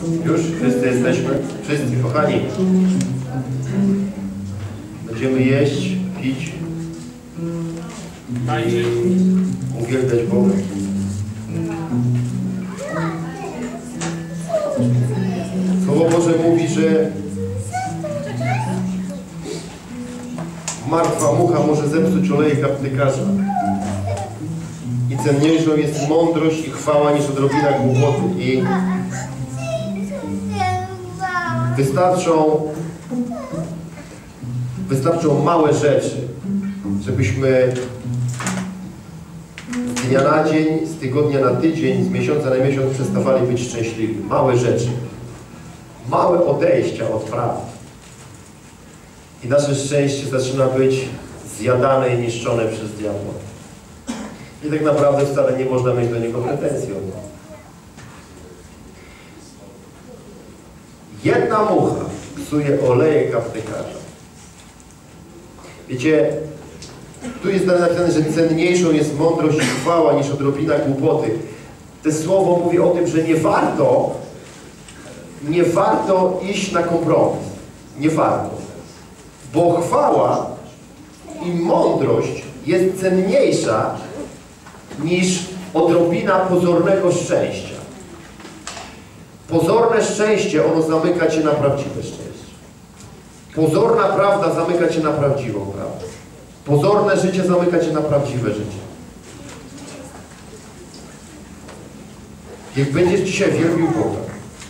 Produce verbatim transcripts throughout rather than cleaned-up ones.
Już? Wszyscy jesteśmy? Wszyscy, kochani. Będziemy jeść, pić, uwielbiać Boga. Słowo Boże mówi, że martwa mucha może zepsuć olejek aptekarza. I cenniejszą jest mądrość i chwała niż odrobina głupoty. I wystarczą, wystarczą małe rzeczy, żebyśmy z dnia na dzień, z tygodnia na tydzień, z miesiąca na miesiąc przestawali być szczęśliwi. Małe rzeczy. Małe odejścia od prawdy. I nasze szczęście zaczyna być zjadane i niszczone przez diabła. I tak naprawdę wcale nie można mieć do niego pretensji. Jedna mucha psuje olejek aptekarza. Wiecie, tu jest napisane, że cenniejszą jest mądrość i chwała niż odrobina głupoty. To słowo mówi o tym, że nie warto, nie warto iść na kompromis. Nie warto. Bo chwała i mądrość jest cenniejsza niż odrobina pozornego szczęścia. Pozorne szczęście, ono zamyka cię na prawdziwe szczęście. Pozorna prawda zamyka cię na prawdziwą prawdę. Pozorne życie zamyka cię na prawdziwe życie. Jak będziesz dzisiaj wielbił Boga,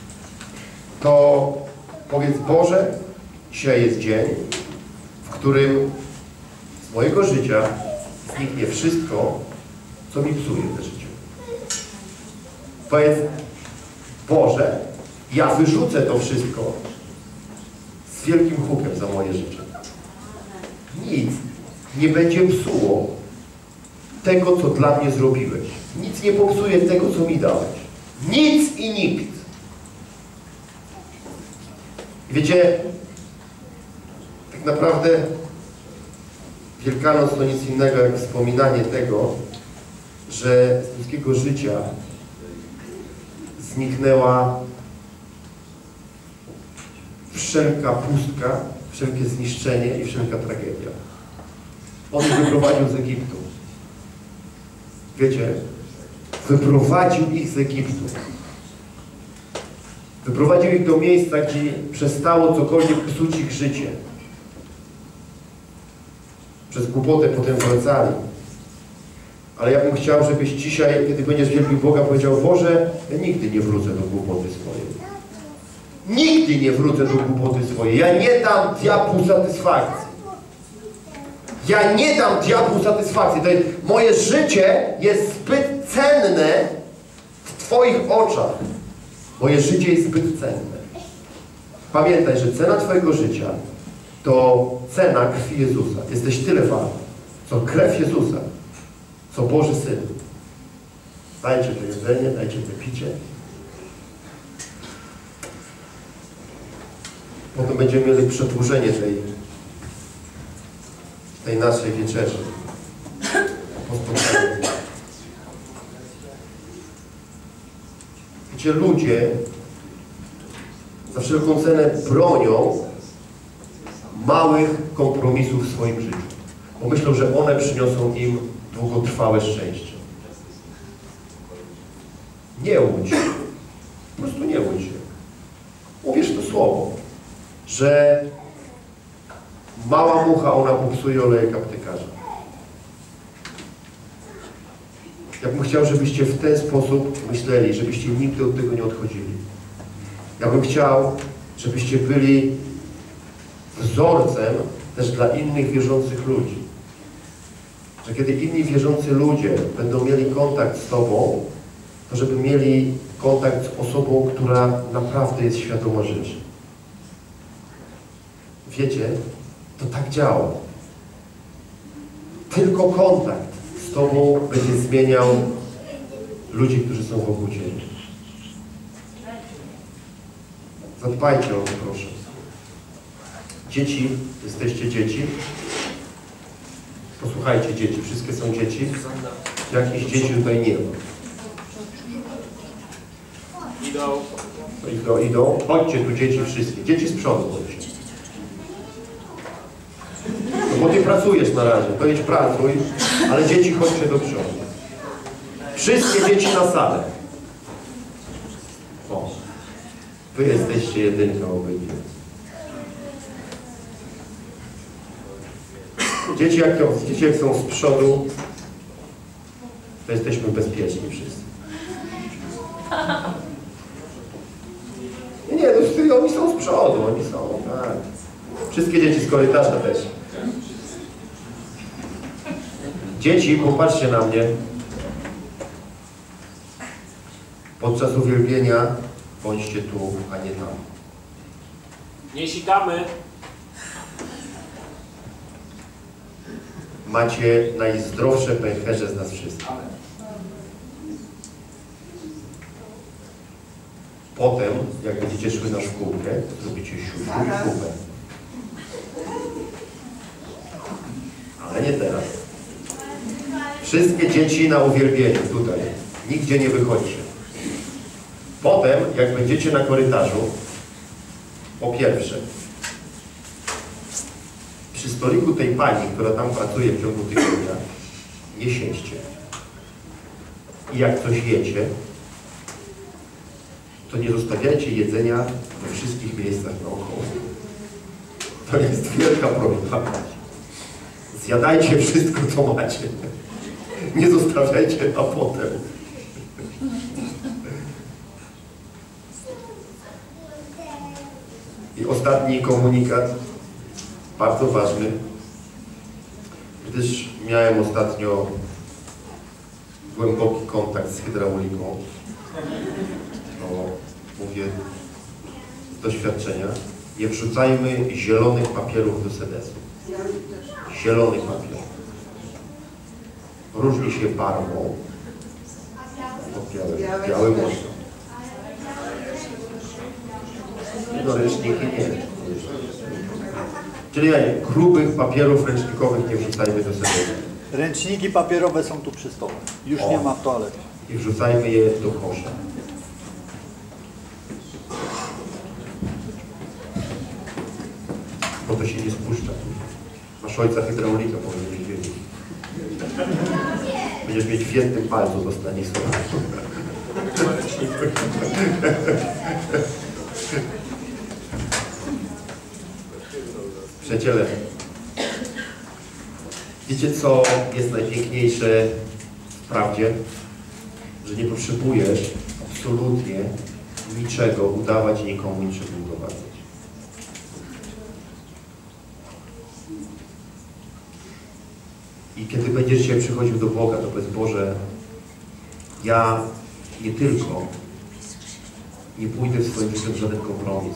to powiedz: Boże, dzisiaj jest dzień, w którym z mojego życia zniknie wszystko, co mi psuje te życie. Powiedz: Boże, ja wyrzucę to wszystko z wielkim hukiem za moje życie. Nic nie będzie psuło tego, co dla mnie zrobiłeś. Nic nie popsuje tego, co mi dałeś. Nic i nikt. Wiecie, tak naprawdę Wielkanoc to nic innego jak wspominanie tego, że z ludzkiego życia zniknęła wszelka pustka, wszelkie zniszczenie i wszelka tragedia. On ich wyprowadził z Egiptu. Wiecie, wyprowadził ich z Egiptu. Wyprowadził ich do miejsca, gdzie przestało cokolwiek psuć ich życie. Przez głupotę potem wracali. Ale ja bym chciał, żebyś dzisiaj, kiedy będziesz wielbił Boga, powiedział: Boże, ja nigdy nie wrócę do głupoty swojej. Nigdy nie wrócę do głupoty swojej. Ja nie dam diabłu satysfakcji. Ja nie dam diabłu satysfakcji. To jest, moje życie jest zbyt cenne w Twoich oczach. Moje życie jest zbyt cenne. Pamiętaj, że cena Twojego życia to cena krwi Jezusa. Jesteś tyle wart, co krew Jezusa, co Boży Syn. Dajcie to jedzenie, dajcie to picie. Potem będziemy mieli przedłużenie tej, tej naszej wieczerzy. Wiecie, ludzie za wszelką cenę bronią małych kompromisów w swoim życiu. Bo myślą, że one przyniosą im długotrwałe szczęście. Nie łudź się. Po prostu nie łudź się. Uwierz to słowo, że mała mucha, ona popsuje olejek aptekarza. Ja bym chciał, żebyście w ten sposób myśleli, żebyście nigdy od tego nie odchodzili. Ja bym chciał, żebyście byli wzorcem też dla innych wierzących ludzi. Że kiedy inni wierzący ludzie będą mieli kontakt z Tobą, to żeby mieli kontakt z osobą, która naprawdę jest świadoma rzeczy. Wiecie, to tak działa. Tylko kontakt z Tobą będzie zmieniał ludzi, którzy są wokół Ciebie. Zadbajcie o to, proszę. Dzieci, jesteście dzieci? Posłuchajcie, dzieci, wszystkie są dzieci. Jakichś dzieci tutaj nie ma. Idą. Idą, idą. Chodźcie tu dzieci wszystkie. Dzieci z przodu chodźcie. No bo ty pracujesz na razie, to idź pracuj, ale dzieci chodźcie do przodu. Wszystkie dzieci na salę. O. Wy jesteście jedynką obydwie. Dzieci jak, dzieci jak są z przodu, to jesteśmy bezpieczni wszyscy. Nie, nie, no, oni są z przodu, oni są, tak. Wszystkie dzieci z korytarza też. Dzieci, popatrzcie na mnie. Podczas uwielbienia bądźcie tu, a nie tam. Nie sikamy. Macie najzdrowsze pęcherze z nas wszystkich. Potem, jak będziecie szły na szkółkę, zrobicie siódmą szkółkę. Ale nie teraz. Wszystkie dzieci na uwielbieniu tutaj. Nigdzie nie wychodźcie. Potem, jak będziecie na korytarzu, po pierwsze, przy stoliku tej pani, która tam pracuje w ciągu tygodnia, nie siedźcie. I jak coś jecie, to nie zostawiajcie jedzenia we wszystkich miejscach naokoło. To jest wielka prośba. Zjadajcie wszystko, co macie. Nie zostawiajcie na potem. I ostatni komunikat, bardzo ważny, gdyż miałem ostatnio głęboki kontakt z hydrauliką. No, mówię z doświadczenia, nie wrzucajmy zielonych papierów do sedesu. Zielony papier. Różni się barwą od białego. Biały mocno. No ręczniki nie. Czyli nie, grubych papierów ręcznikowych nie wrzucajmy do sedesu. Ręczniki papierowe są tu przy stole. Już O. nie ma w toalecie. I wrzucajmy je do kosza. Bo to się nie spuszcza. Masz ojca hydraulika, powinieneś wiedzieć. Będziesz mieć w jednym palcu do Stanisława. Przyjaciele, wiecie co jest najpiękniejsze w prawdzie? Że nie potrzebujesz absolutnie niczego udawać i nikomu niczego udowadniać. I kiedy będziesz dzisiaj przychodził do Boga, to powiedz: Boże, ja nie tylko nie pójdę w swoim życiu w żaden kompromis,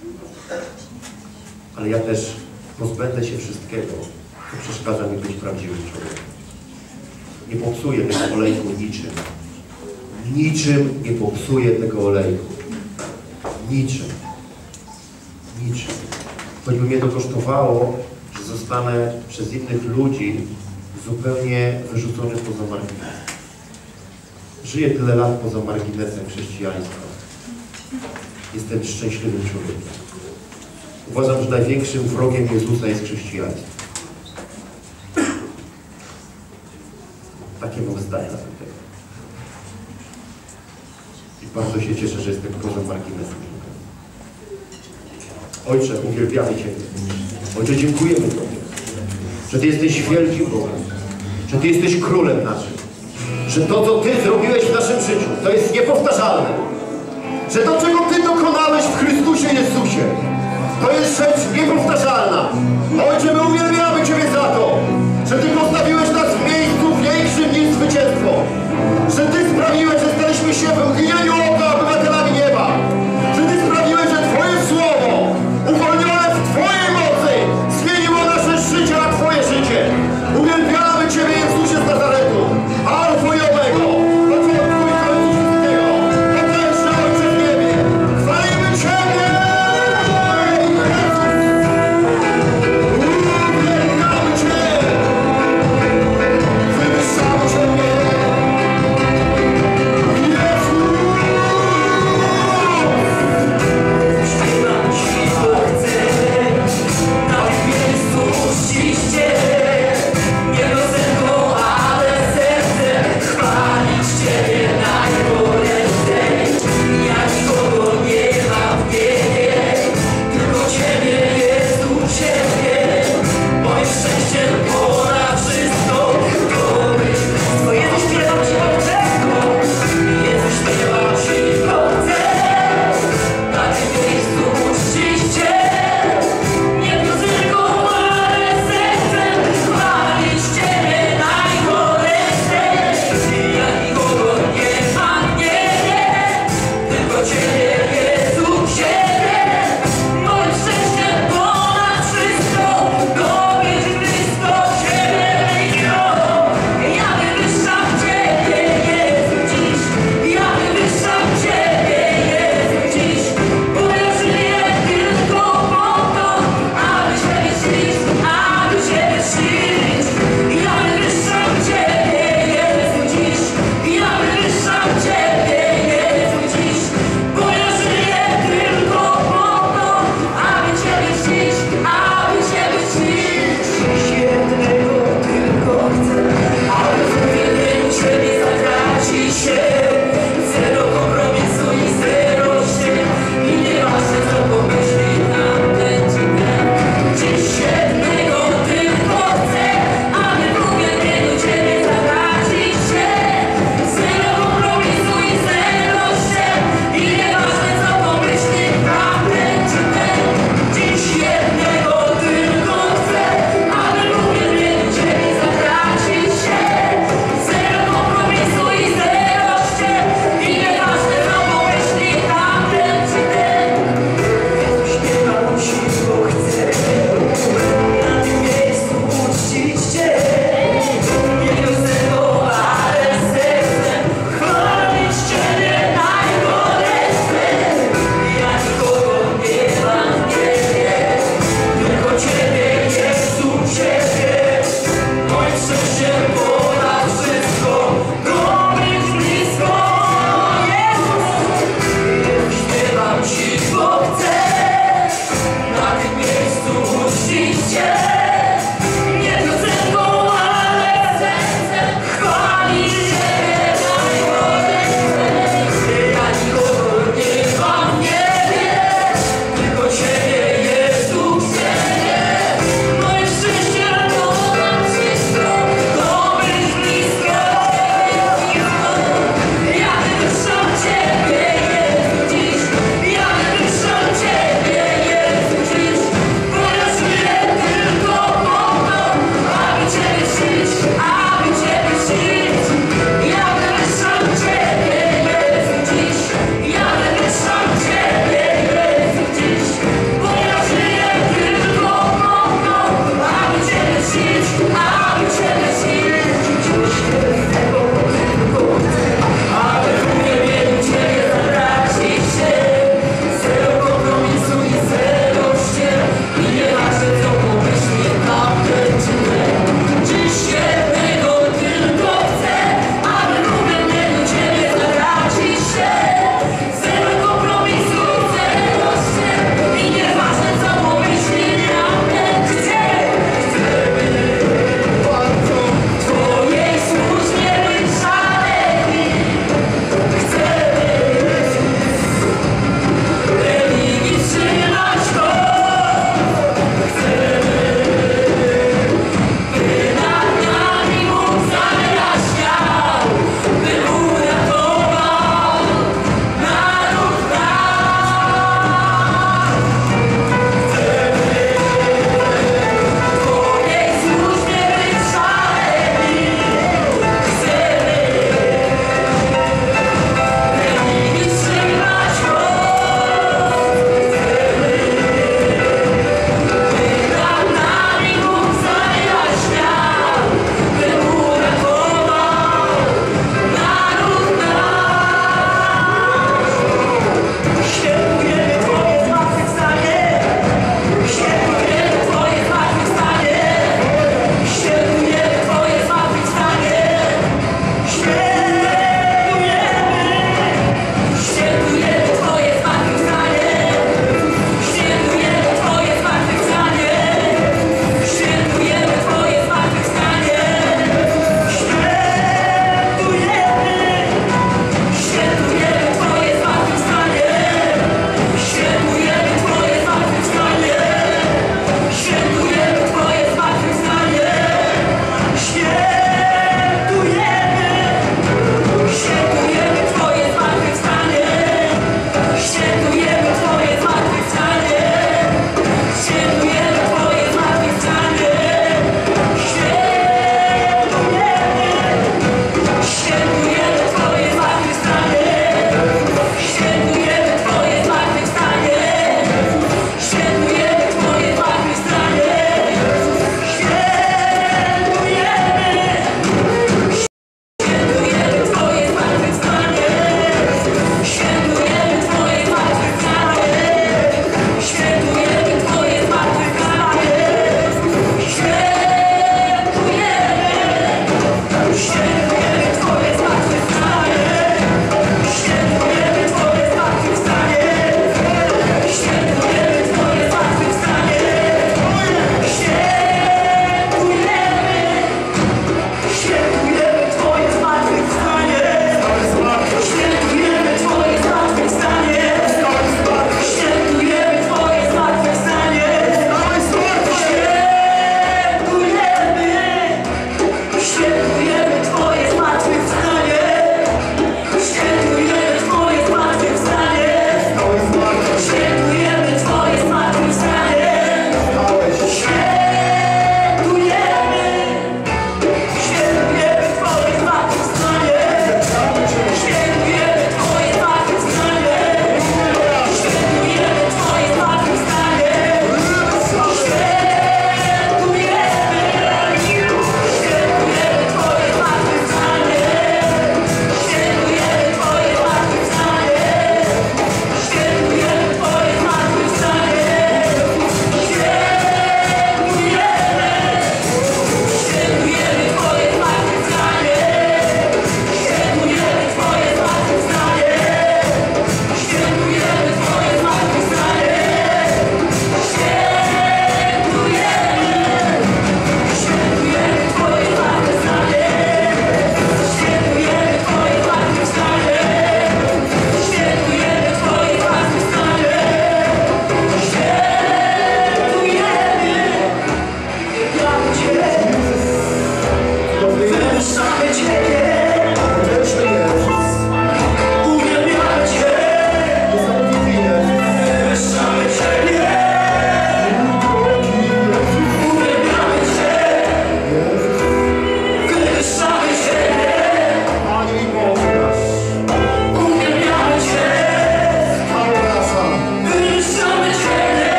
ale ja też pozbędę się wszystkiego, co przeszkadza mi być prawdziwym człowiekiem. Nie popsuję tego olejku niczym. Niczym nie popsuję tego olejku. Niczym. Niczym. Choćby mnie to kosztowało, że zostanę przez innych ludzi zupełnie wyrzucony poza margines. Żyję tyle lat poza marginesem chrześcijaństwa. Jestem szczęśliwym człowiekiem. Uważam, że największym wrogiem Jezusa jest chrześcijaństwo. Takie mam zdanie na ten temat. I bardzo się cieszę, że jestem poza marginesem. Ojcze, uwielbiamy Cię. Ojcze, dziękujemy Tobie, że Ty jesteś wielkim Bogiem, że Ty jesteś Królem naszym, że to, co Ty zrobiłeś w naszym życiu, to jest niepowtarzalne, że to, czego Ty dokonałeś w Chrystusie Jezusie, to jest rzecz niepowtarzalna. Ojcze, my uwielbiamy Ciebie za to, że Ty postawiłeś nas w miejscu większym niż zwycięstwo, że Ty sprawiłeś, że staliśmy się w mgnieniu oka obywatelami nieba, że Ty sprawiłeś, że Twoje słowo uwolnione w Twojej mocy zmieniło nasze życie na Twoje życie. Uwielbiamy Ciebie, Jezusie z Nazaretu, Alfo i Omego, początku i końcu wszystkiego. Potężny Ojcze w niebie, chwalimy Ciebie! Uwielbiamy Cię! Wywyższamy Ciebie! Jezu!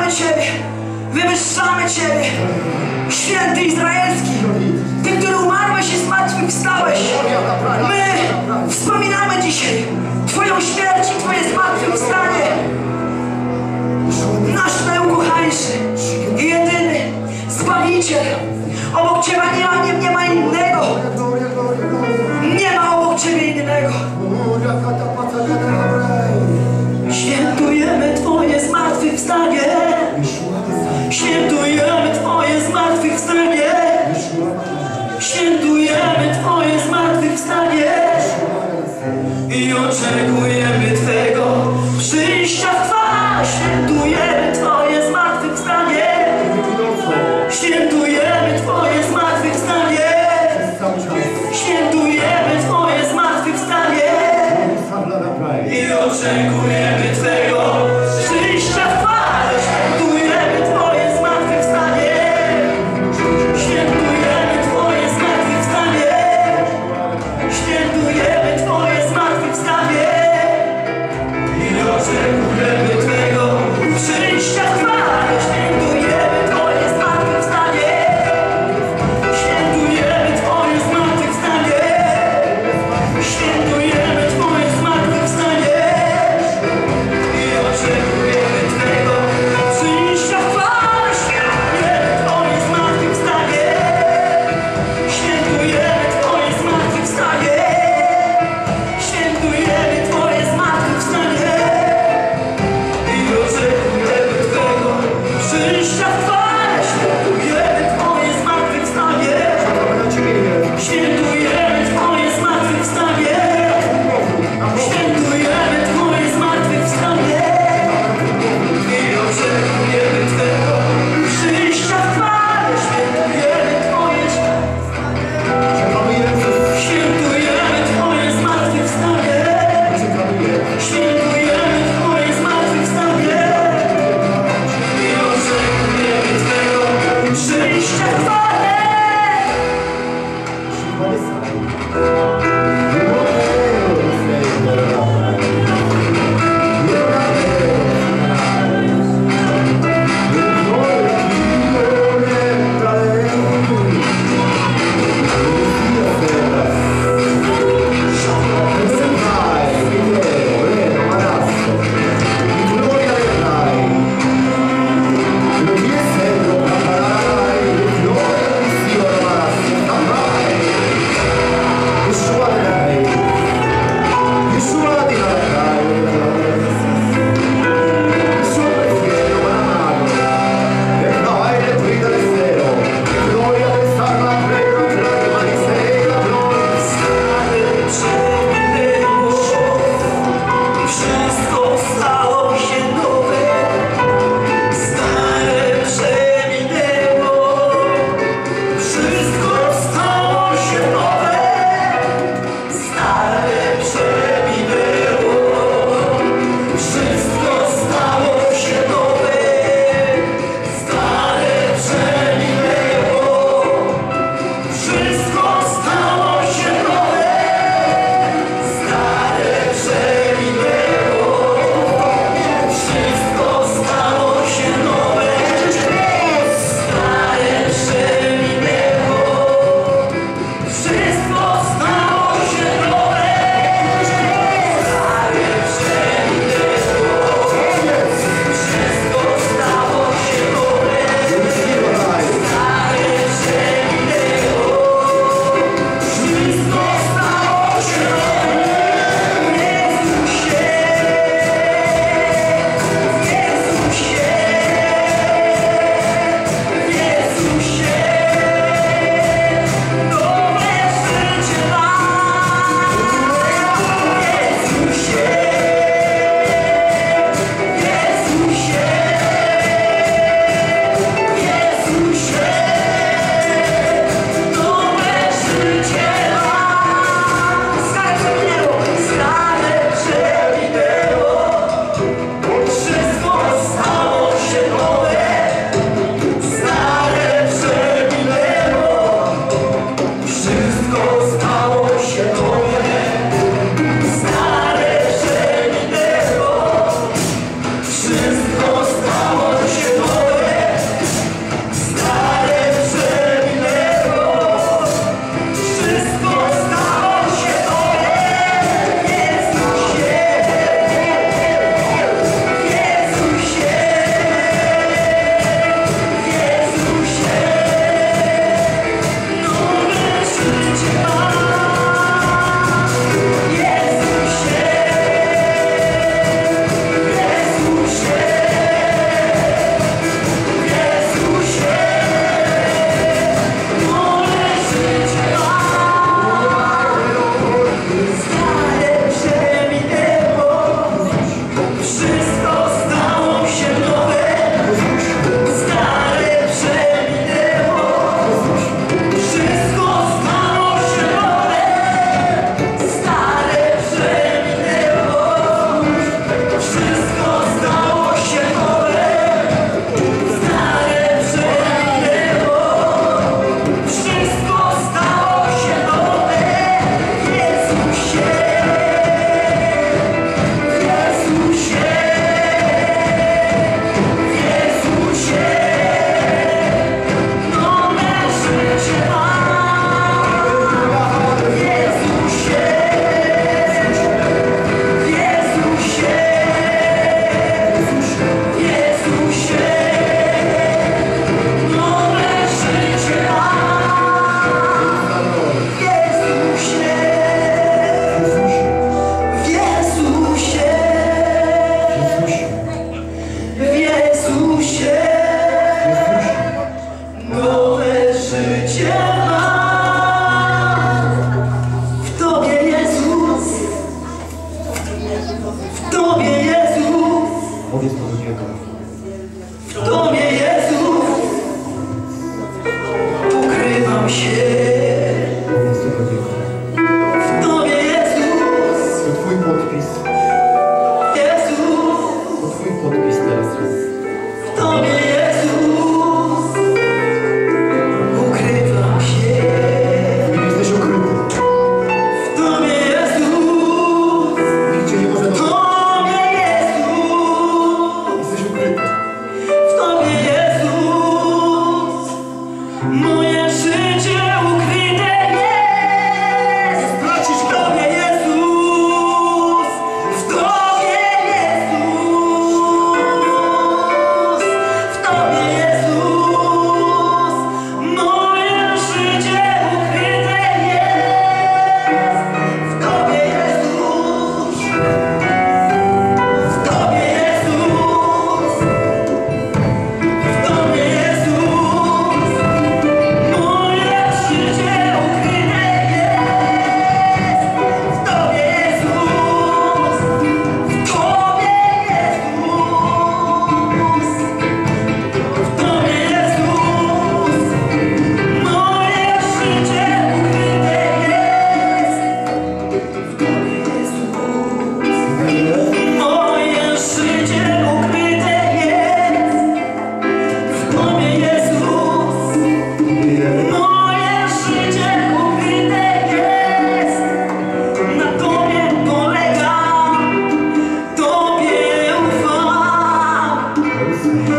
Chwalimy Ciebie, wywyższamy Ciebie, święty izraelski, Ty, który umarłeś i zmartwychwstałeś. My wspominamy dzisiaj Twoją śmierć i Twoje zmartwychwstanie. Nasz najukochańszy i jedyny Zbawiciel. Obok Ciebie nie ma, nie, nie ma innego. Nie ma obok Ciebie innego. Świętujemy Twoje zmartwychwstanie. Świętujemy Twoje zmartwychwstanie. Świętujemy Twoje zmartwychwstanie. I oczekujemy Twego przyjścia w chwale. Świętujemy Twoje zmartwychwstanie. Świętujemy Twoje zmartwychwstanie. Świętujemy Twoje zmartwychwstanie. I oczekujemy Twego przyjścia w chwale. Świętujemy Twoje zmartwychwstanie. Świętujemy Twoje zmartwychwstanie. Świętujemy Twoje zmartwychwstanie.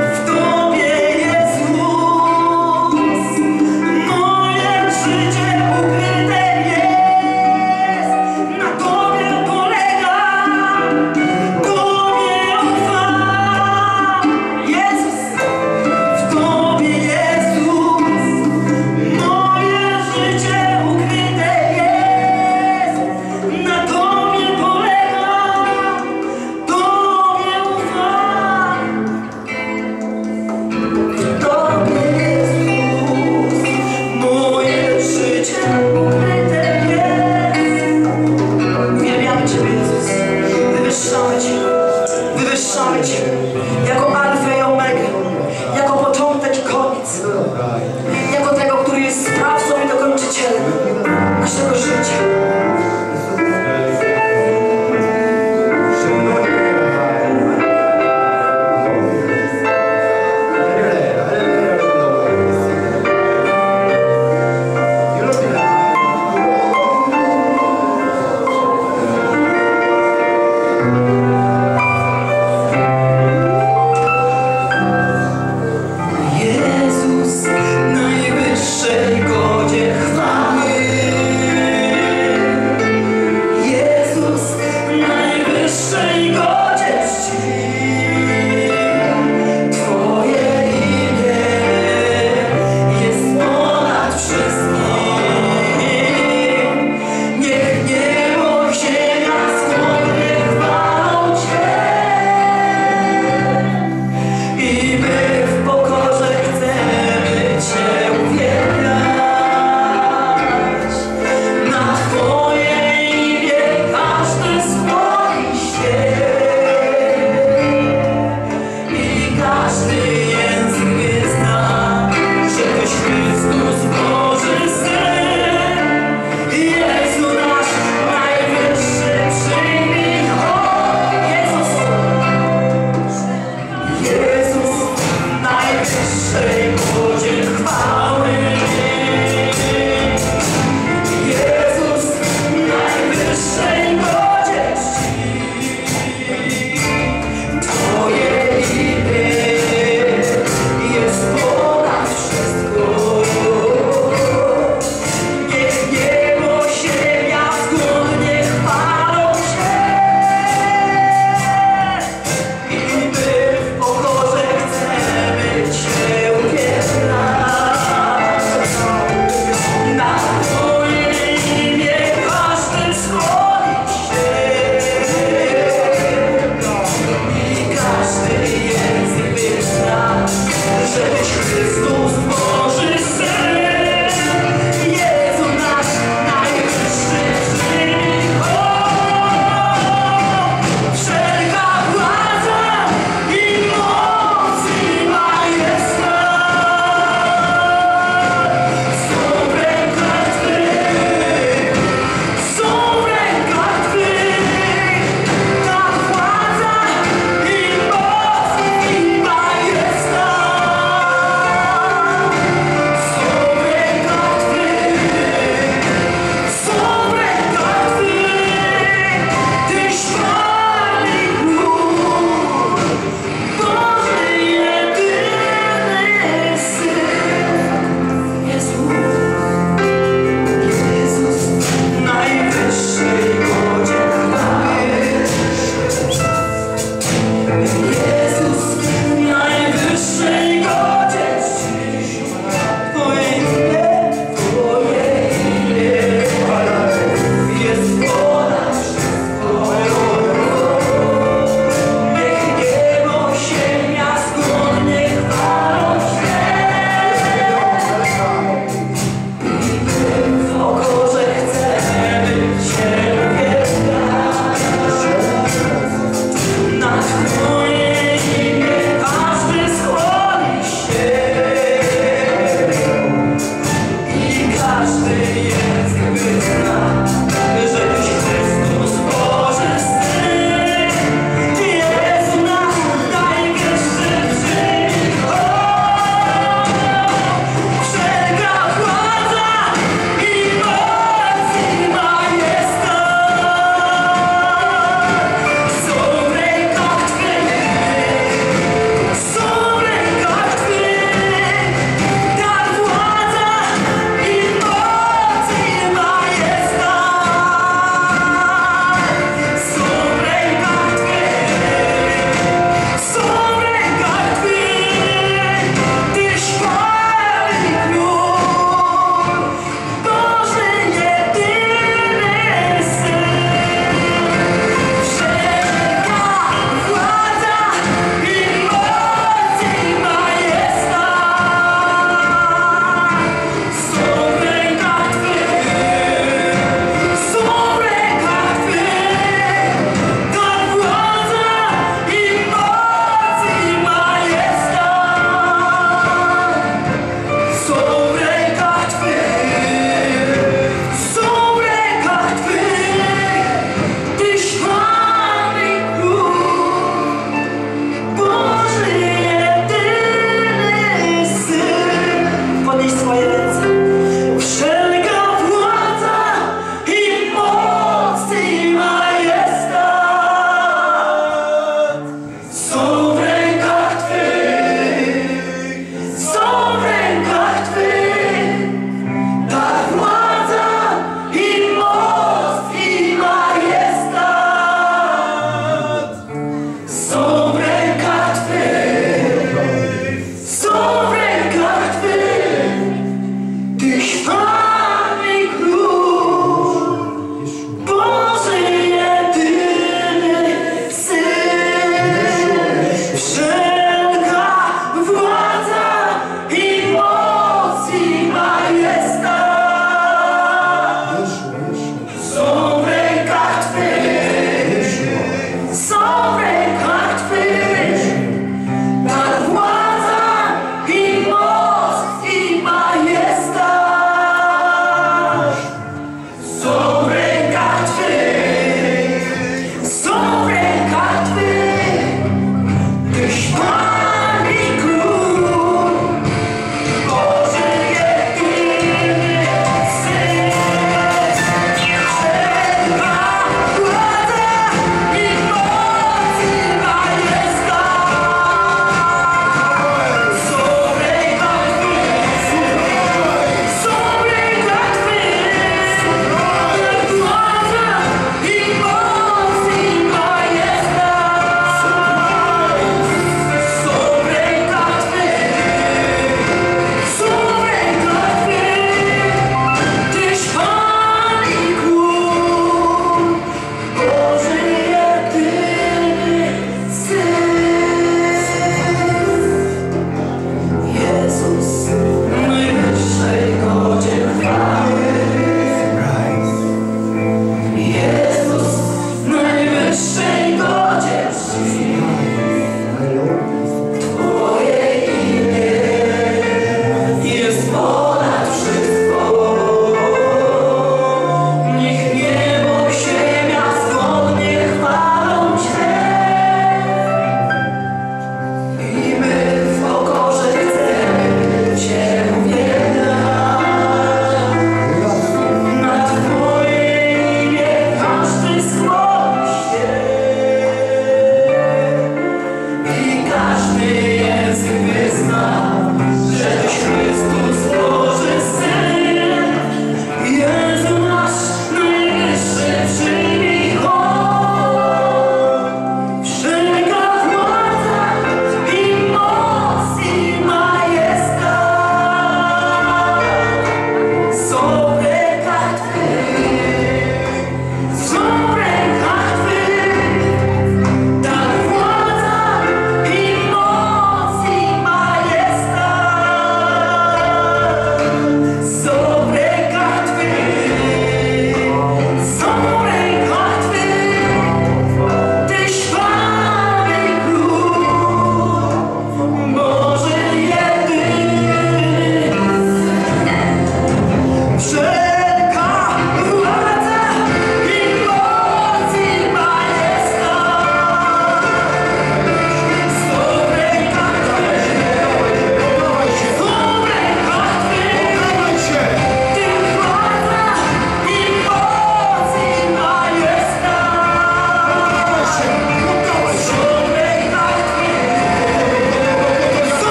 w Tobie, Jezus, moje życie ukryte jest, na Tobie polegam, Tobie ufam. Jezus, w Tobie, Jezus, moje życie ukryte jest, na Tobie polegam, Tobie ufam.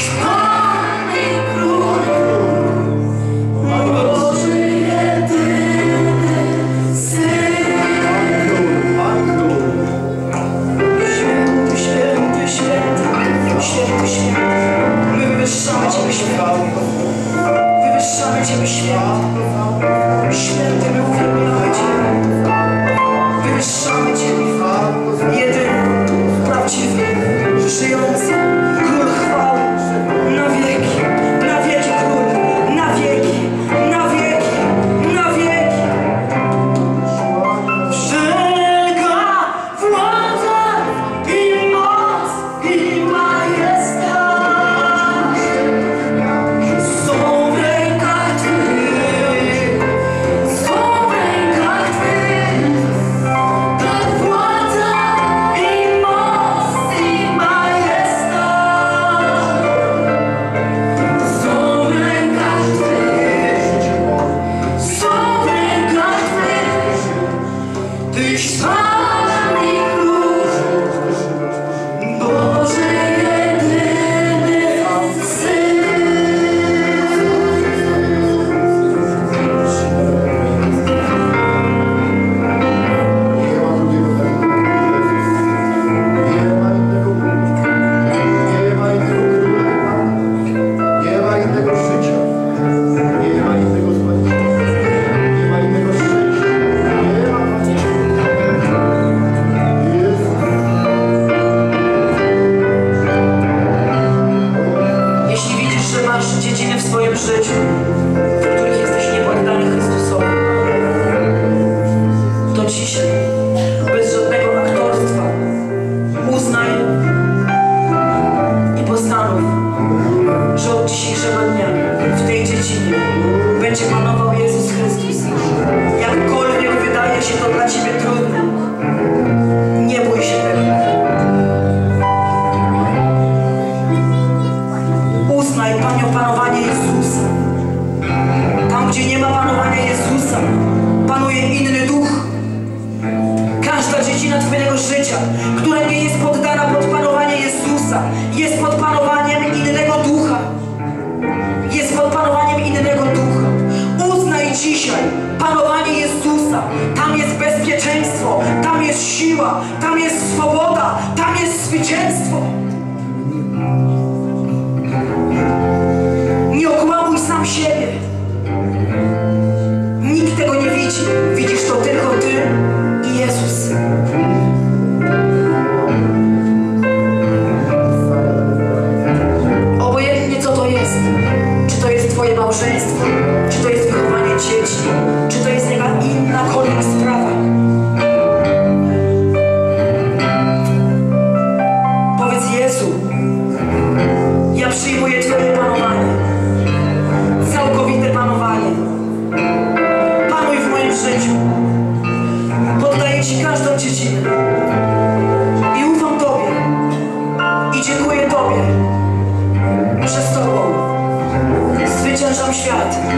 Świat.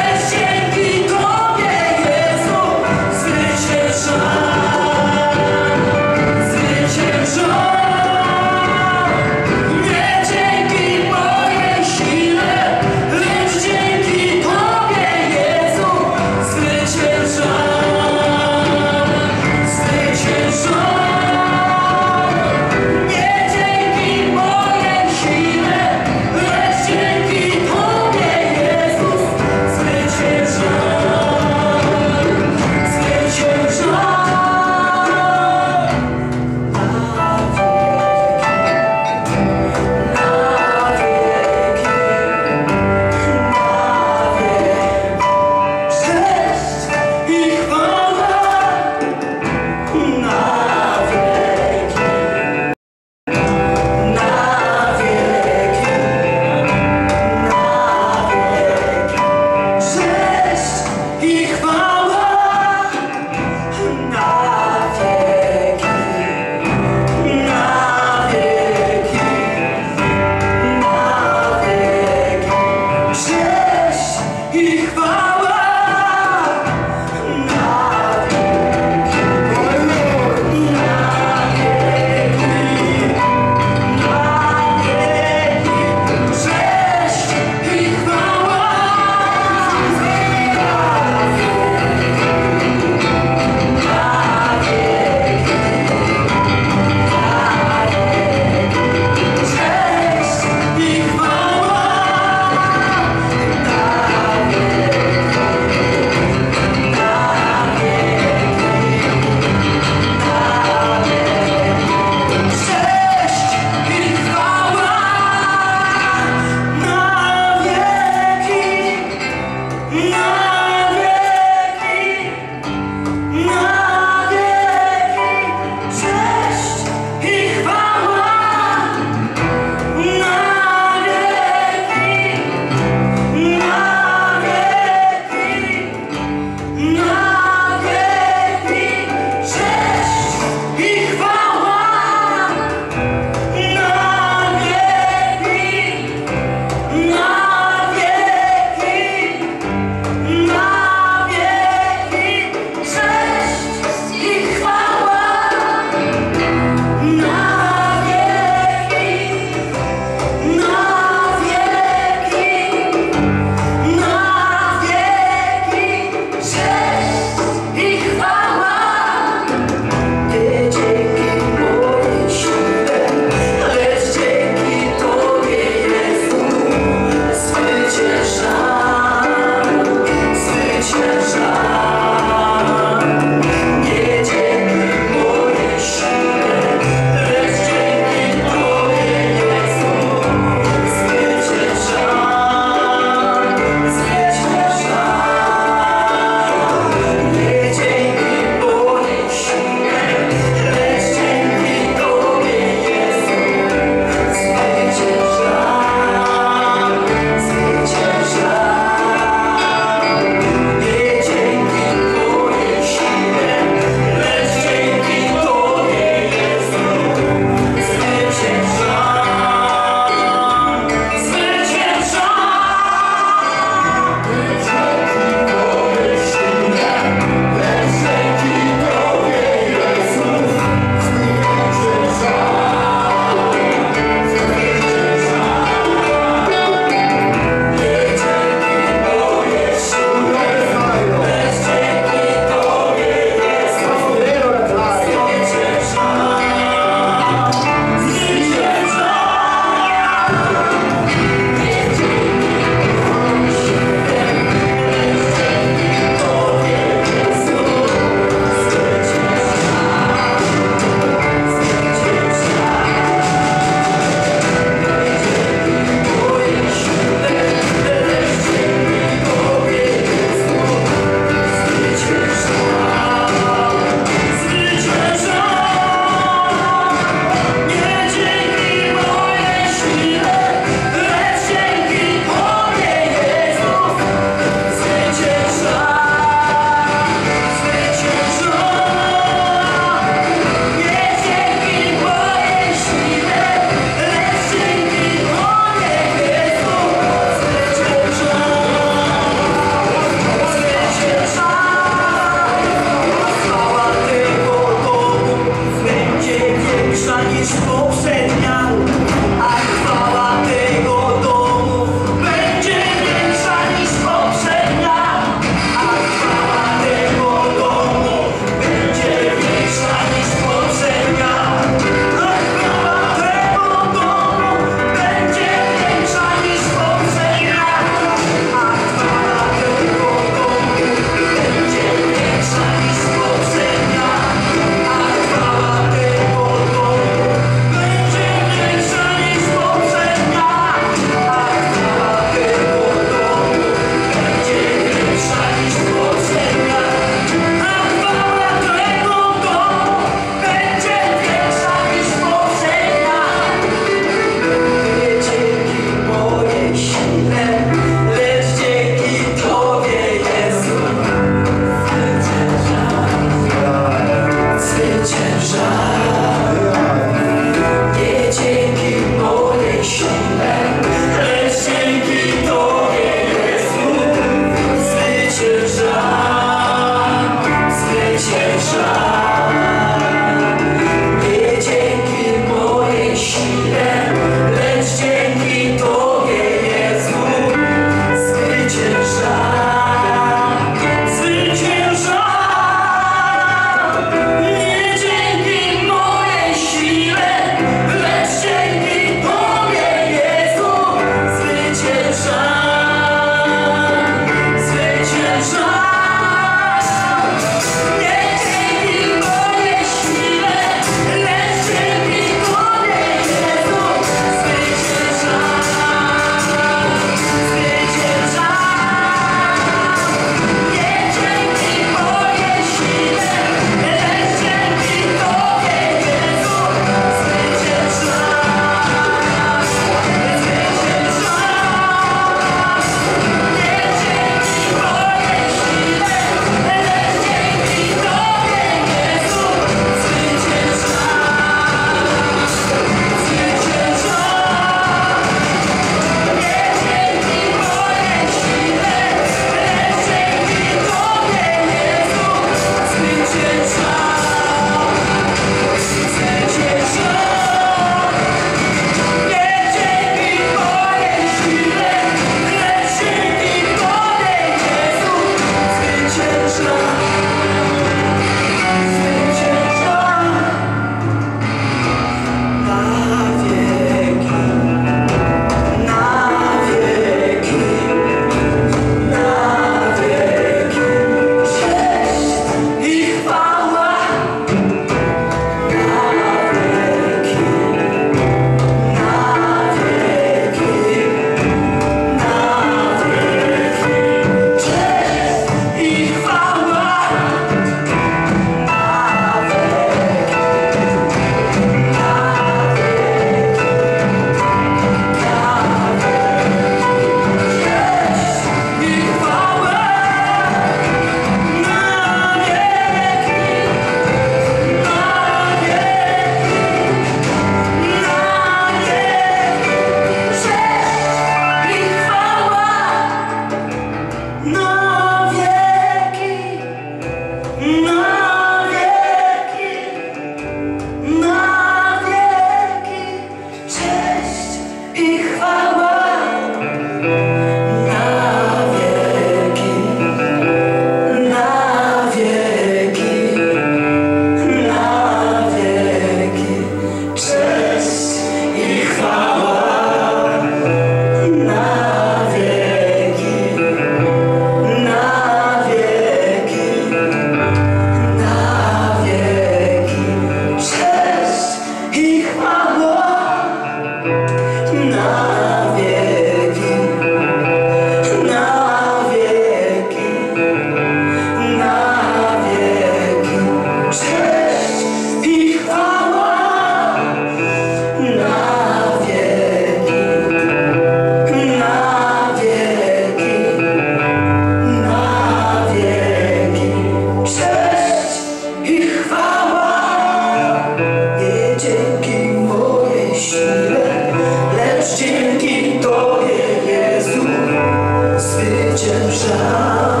zwyciężam,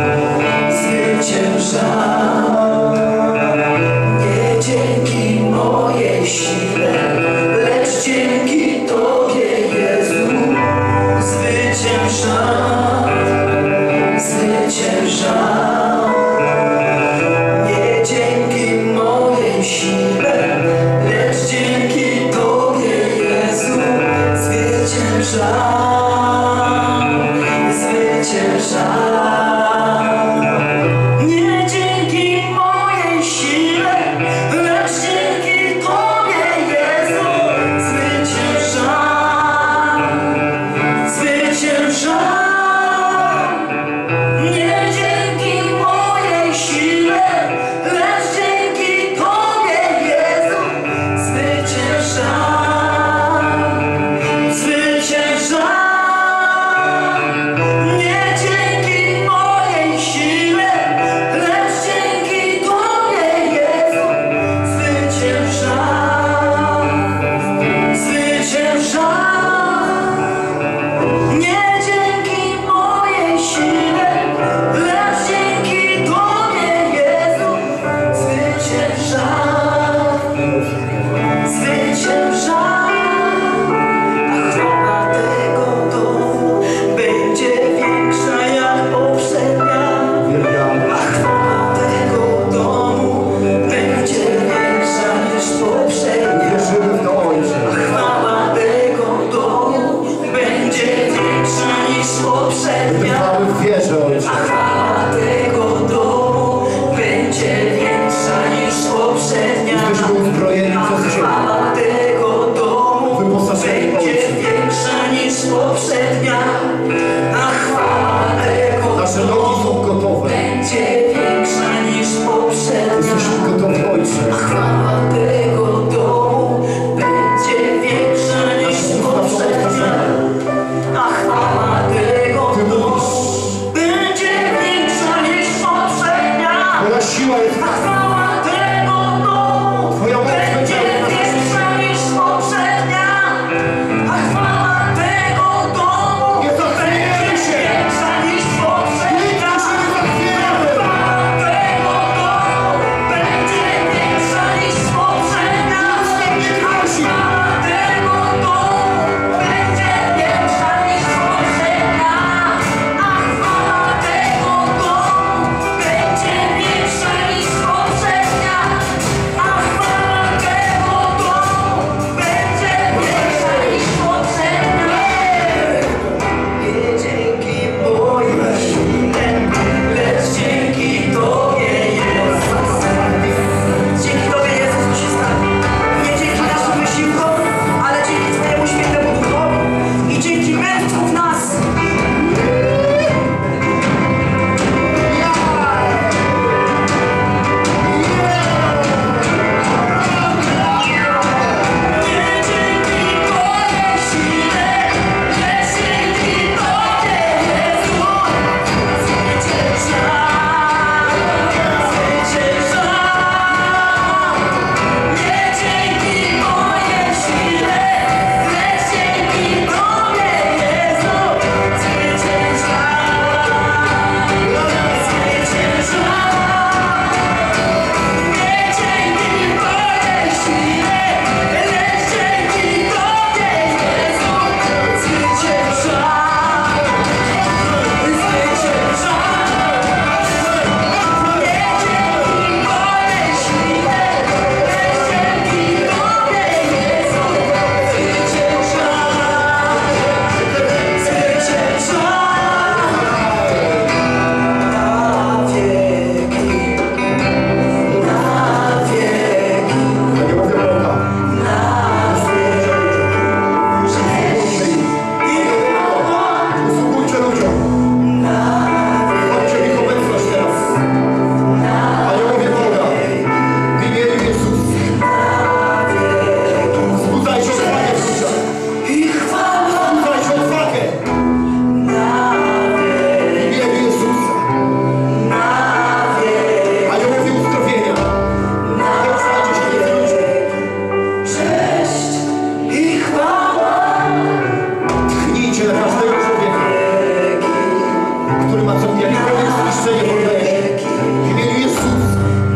zwyciężam. Nie dzięki mojej sile, lecz dzięki Tobie, Jezu, zwyciężam, zwyciężam. Nie dzięki mojej sile, lecz dzięki Tobie, Jezu, zwyciężam, zwyciężam. Nie dzięki mojej sile, lecz dzięki Tobie, Jezu, zwyciężam, zwyciężam. Nie dzięki mojej sile, lecz dzięki Tobie, Jezu, zwyciężam, zwyciężam. Nie dzięki mojej sile, lecz dzięki Tobie, Jezu, zwyciężam, zwyciężam. Nie dzięki mojej sile, lecz dzięki Tobie, Jezu, zwyciężam, zwyciężam. A chwała tego domu będzie większa jak poprzednia. A chwała tego domu będzie większa niż poprzednia. Wierzymy w to, Ojcze. A chwała tego domu będzie większa niż poprzednia. Trwamy w wierze, A Ojcze. chwała tego domu będzie większa niż poprzednia. Jesteśmy uzbrojeni A przez Ciebie. chwała tego domu Wyposażeni, będzie Ojcze. większa niż poprzednia. A chwała tego Nasze nogi są domu gotowe. będzie większa niż poprzednia. Jesteśmy gotowi, Ojcze. A chwała tego domu będzie większa niż poprzednia. A chwała tego Ty domu mówisz. będzie A co jakiekolwiek zniszczenie poddaje się. W imieniu Jezusa.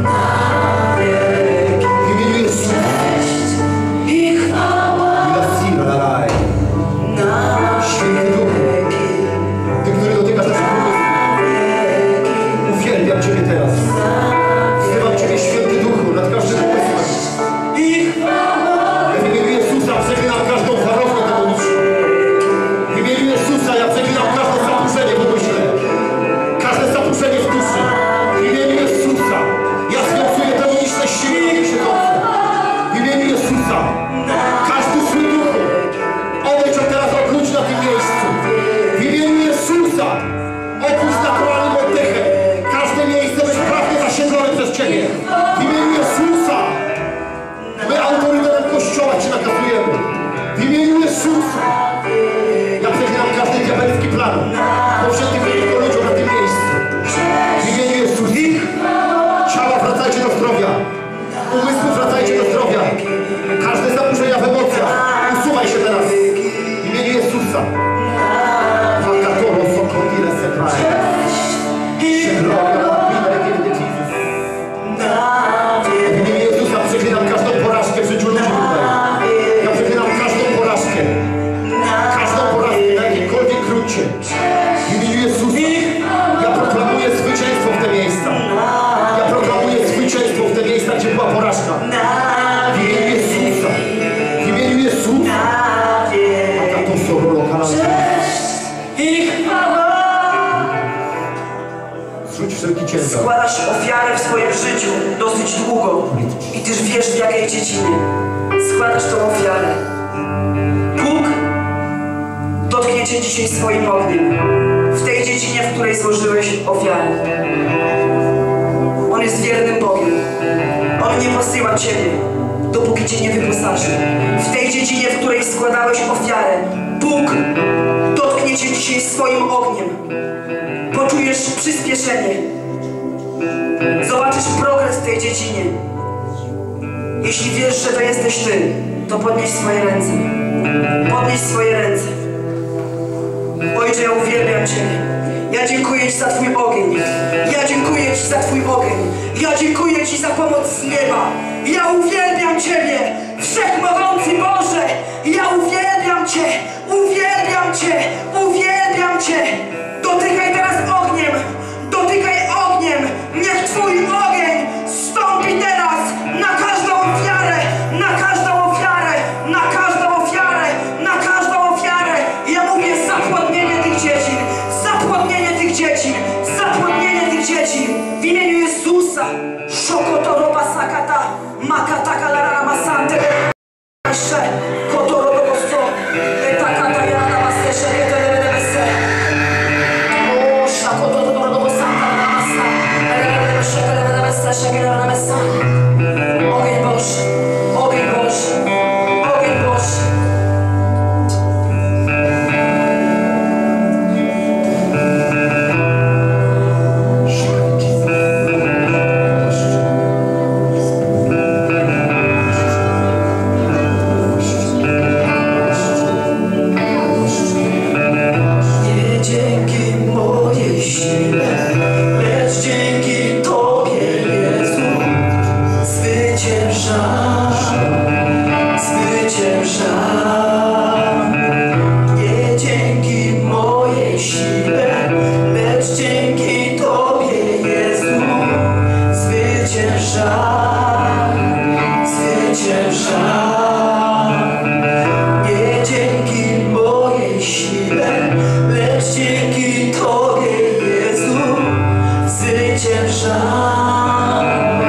W imieniu Jezusa. I chwała Lalaj. na Święty Duchu. Ty, który dotykasz naszych umysłów. Uwielbiam Ciebie teraz. Wzywam Ciebie, Święty Duchu, nad każdym umysłem. i chwała Ja w imieniu Jezusa przeklinam każdą warownię demoniczną. W imieniu Jezusa ja przeklinam każde zaburzenie w umyśle. Każde zaburzenie w duszy. W imieniu Jezusa ja związuję demoniczne siły na tym siedzące. W imieniu Jezusa każdy zły duchu odejdź od teraz od ludzi na tym miejscu. W imieniu Jezusa opuść naturalnym oddechem. Każde miejsce bezprawnie zasiedlone przez Ciebie. W imieniu Jezusa my autorytetem Kościoła Cię nakazujemy. W imieniu Jezusa ja przeklinam każdy diabelski plan powzięty przeciwko ludziom na tym miejscu. W imieniu Jezusa ciała wracajcie do zdrowia. Umysły wracajcie do zdrowia. Każde zaburzenia w emocjach usuwaj się teraz. W imieniu Jezusa. Wakatoro sokotire seprae. Gloria w imieniu Jezusa przeklinam każdą porażkę w życiu ludzi tutaj. Ja przeklinam każdą porażkę. Każdą porażkę na jakimkolwiek gruncie. W imieniu Jezusa. Ja proklamuję zwycięstwo w te miejsca. Ja proklamuję zwycięstwo w te miejsca, gdzie była porażka. W imieniu Jezusa. W imieniu Jezusa. A to sorolo kanał. i chwała. Zrzuć wszelki ciężar. Składasz ofiarę w swoim życiu dosyć długo i Tyż wiesz, w jakiej dziedzinie składasz tą ofiarę. Bóg dotknie Cię dzisiaj swoim ogniem w tej dziedzinie, w której złożyłeś ofiarę. On jest wiernym Bogiem. On nie posyła Ciebie, dopóki Cię nie wyposaży. W tej dziedzinie, w której składałeś ofiarę, Bóg dotknie Cię dzisiaj swoim ogniem. Poczujesz przyspieszenie. Zobaczysz progres w tej dziedzinie. Jeśli wiesz, że to jesteś Ty, to podnieś swoje ręce. Podnieś swoje ręce. Ojcze, ja uwielbiam Ciebie. Ja dziękuję Ci za Twój ogień. Ja dziękuję Ci za Twój ogień. Ja dziękuję Ci za pomoc z nieba. Ja uwielbiam Ciebie, Wszechmogący Boże. Ja uwielbiam Cię, uwielbiam Cię, uwielbiam Cię. Dotykaj teraz ogniem. Dotykaj ogniem. Niech Twój ogień stąpi teraz na każdą ofiarę, na każdą ofiarę, na każdą ofiarę, na każdą ofiarę. Ja mówię zapłodnienie tych dzieci, zapłodnienie tych dzieci, zapłodnienie tych dzieci. W imieniu Jezusa. Szokotoroba sakata, makataka lara masante. Kotorobosto, etakata yana masesha, etelebese. O, szakotorobo santa masa, etelebese, etelebese, etelebese. Ogień Boży, ogień Boży, ogień Boży. Nie dzięki mojej sile, lecz dzięki Tobie, Jezu, zwyciężam, zwyciężam. Nie dzięki mojej sile, lecz dzięki Tobie, Jezu, zwyciężam, zwyciężam. Nie dzięki mojej sile, lecz dzięki Tobie, Jezu, zwyciężam,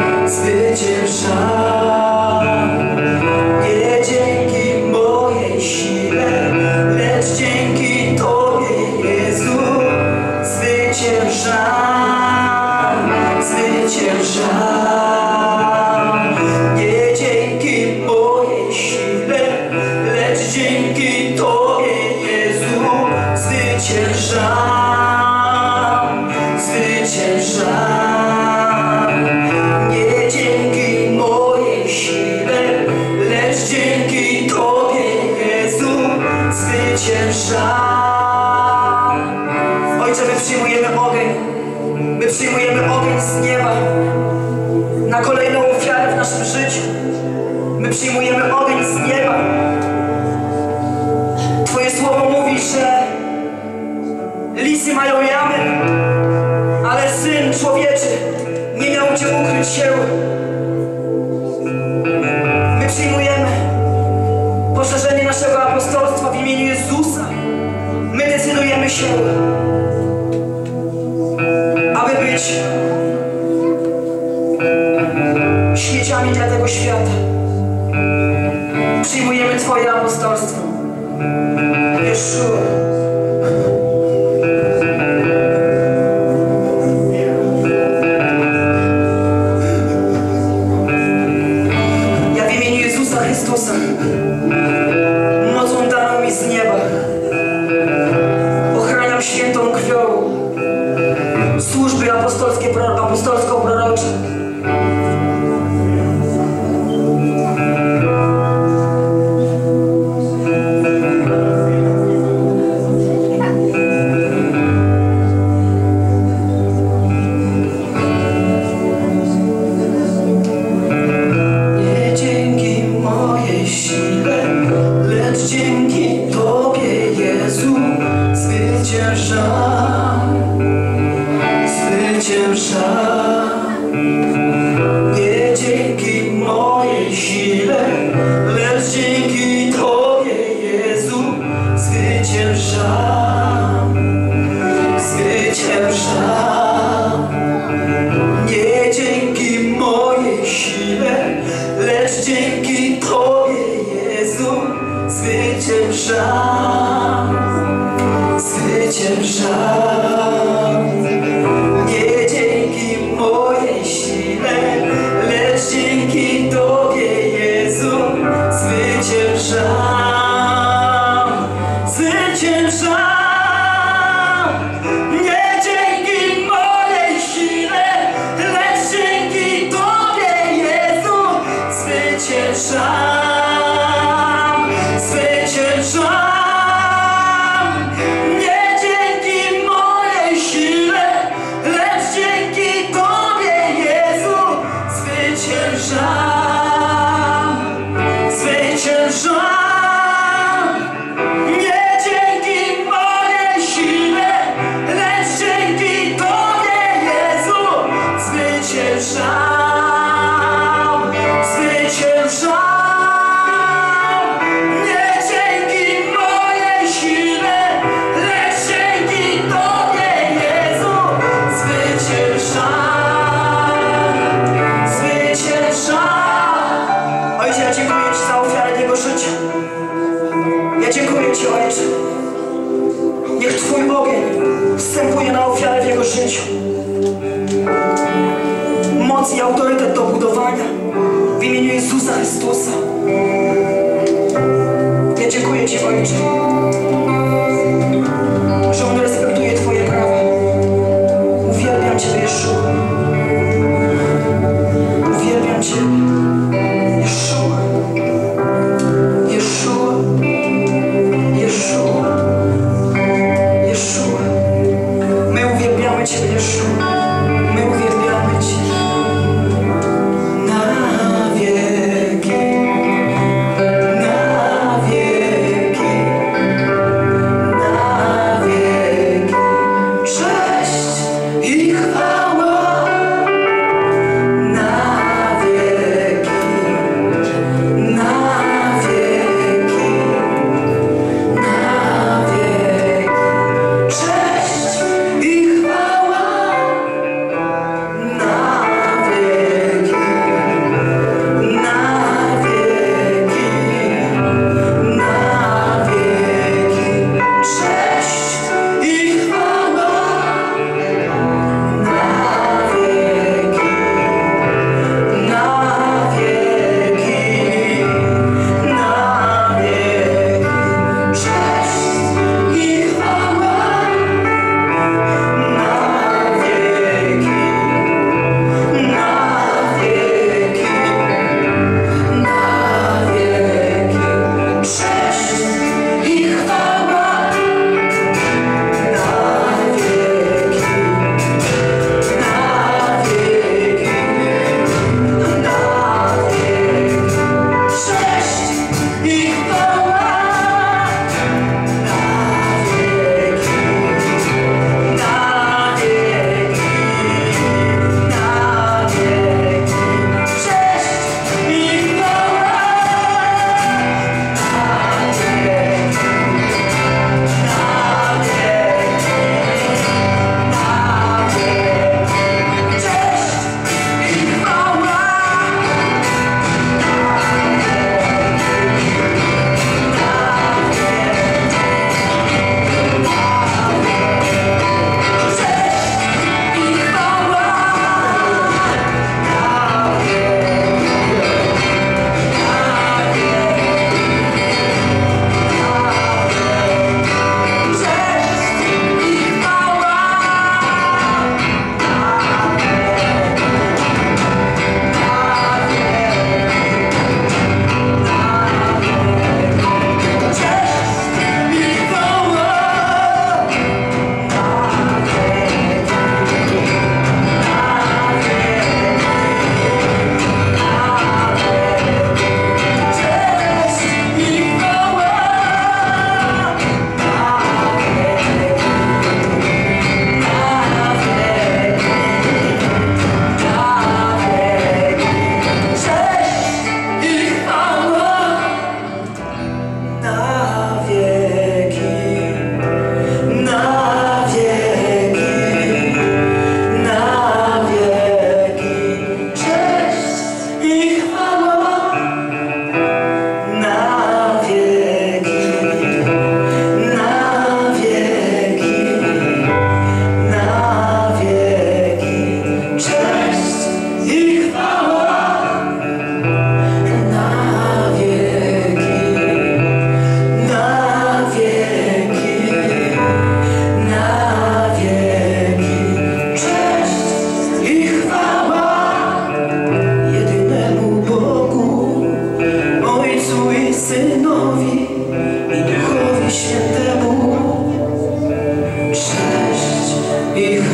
zwyciężam. Nie dzięki mojej sile, lecz dzięki Tobie, Jezu, zwyciężam, zwyciężam. Nie dzięki mojej sile, lecz dzięki Tobie, Jezu, zwyciężam, zwyciężam. Nie dzięki mojej sile, lecz dzięki Tobie, Jezu, zwyciężam. Ojcze, my przyjmujemy ogień przyjmujemy ogień z nieba na kolejną ofiarę w naszym życiu. My przyjmujemy ogień z nieba. Twoje słowo mówi, że lisy mają jamy, ale Syn Człowieczy nie miał gdzie ukryć się. My przyjmujemy poszerzenie naszego apostolstwa w imieniu Jezusa. My decydujemy się, aby być śmieciami dla tego świata. Przyjmujemy Twoje apostolstwo. Jeszua. Ja w imieniu Jezusa Chrystusa, mocą daną mi z nieba, ochraniam świętą krwią służby apostolskie, apostolsko-prorocze. Nie dzięki mojej sile, lecz dzięki Tobie, Jezu, zwyciężam, zwyciężam. Nie dzięki mojej sile, lecz dzięki Tobie, Jezu, zwyciężam, zwyciężam. Nie dzięki mojej sile, lecz dzięki Tobie, Jezu, zwyciężam, zwyciężam. Nie dzięki mojej sile, lecz dzięki Tobie, Jezu, zwyciężam, zwyciężam. Nie dzięki mojej sile, lecz dzięki Tobie, Jezu, zwyciężam, zwyciężam. Nie dzięki mojej sile, lecz dzięki Tobie, Jezu, zwyciężam, zwyciężam. Nie dzięki mojej sile, lecz dzięki Tobie, Jezu, zwyciężam, zwyciężam. Nie dzięki mojej sile, lecz dzięki Tobie, Jezu, zwyciężam, zwyciężam. Ojcze, ja dziękuję Ci za ofiarę tego życia. Ja dziękuję Ci, Ojcze. Niech Twój ogień wstępuje na ofiarę w jego życiu. Moc i autorytet do budowania w imieniu Jezusa Chrystusa. Ja dziękuję Ci, Ojcze, że On respektuje Twoje prawa. Uwielbiam Ciebie, Jeszua. Uwielbiam Ciebie, Jeszua. Jeszua. Jeszua. Jeszua. My uwielbiamy Ciebie, Jeszua. My uwielbiamy Cię. Na wieki. Na wieki. Na wieki. Cześć i chwała. Na wieki. Na wieki. Na wieki. Cześć i chwała.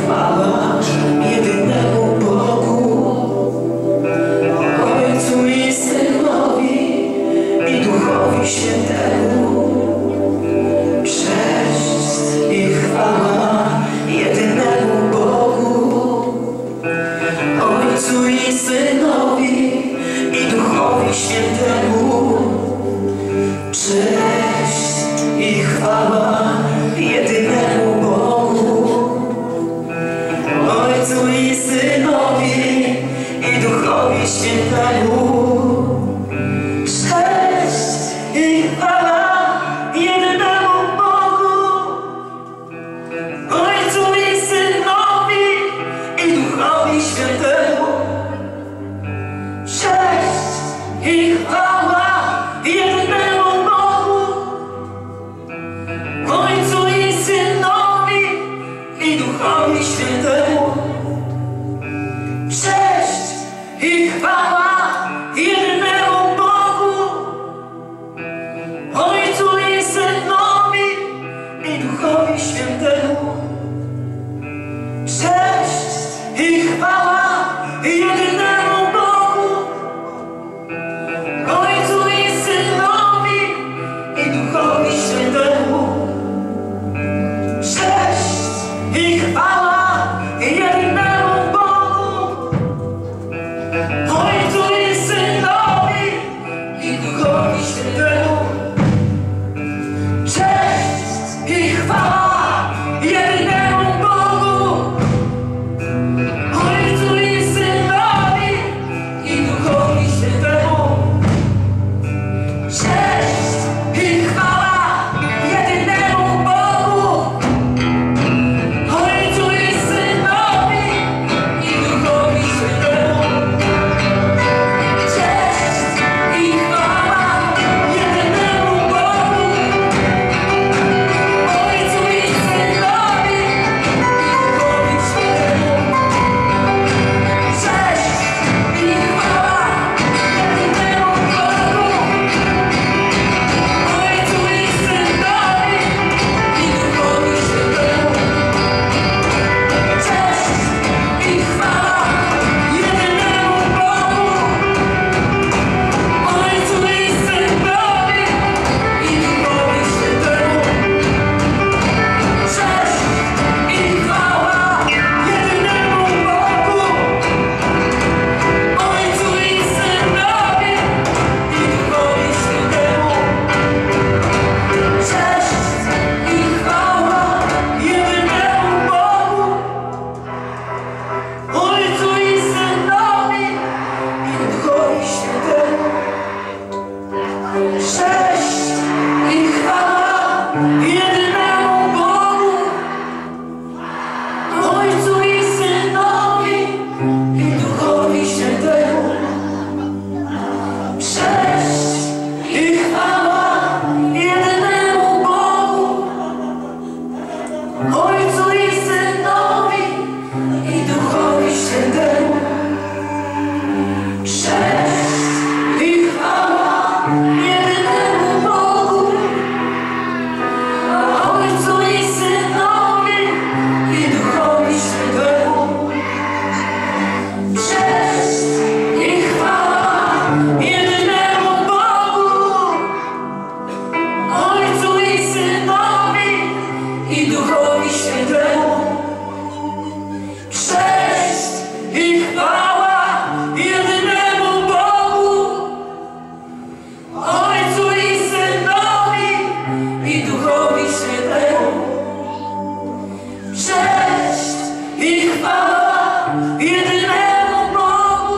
chwała jedynemu Bogu, Ojcu i Synowi i Duchowi Świętemu. Cześć i chwała jedynemu Bogu, Ojcu i Synowi i Duchowi Świętemu. Cześć i chwała jedynemu Bogu, Ojcu i Synowi i Duchowi Świętemu. Cześć i chwała jedynemu Bogu, Ojcu i Synowi i Duchowi Świętemu. Cześć i chwała jedynemu Bogu, Ojcu i Synowi i Duchowi Świętemu. Cześć i chwała jedynemu Bogu, Ojcu i Synowi i Duchowi Świętemu. Cześć i chwała jedynemu Bogu, Ojcu i Synowi i Duchowi Świętemu. Cześć i chwała jedynemu Bogu, Ojcu i Synowi i Duchowi Świętemu. Cześć i chwała jedynemu Bogu, Ojcu i Synowi i Duchowi Świętemu. Cześć i chwała jedynemu Bogu, Ojcu i Synowi i Duchowi Świętemu. Cześć i chwała jedynemu Bogu, Ojcu i Synowi i Duchowi Świętemu. Cześć i chwała jedynemu Bogu, Ojcu i Synowi i Duchowi Świętemu. Cześć i chwała jedynemu Bogu, Ojcu i Synowi i Duchowi Świętemu. Cześć i chwała jedynemu Bogu, Ojcu i Synowi i Duchowi Świętemu. Cześć i chwała jedynemu Bogu, Ojcu i Synowi i Duchowi Świętemu. Cześć i chwała jedynemu Bogu, Ojcu i Synowi i Duchowi Świętemu. Cześć i chwała jedynemu Bogu, Ojcu i Synowi i Duchowi Świętemu. Cześć i chwała jedynemu Bogu, Ojcu i Synowi i Duchowi Świętemu. Cześć i chwała jedynemu Bogu, Ojcu i Synowi i Duchowi Świętemu. Cześć i chwała jedynemu Bogu, Ojcu i Synowi i Duchowi Świętemu. Cześć i chwała jedynemu Bogu,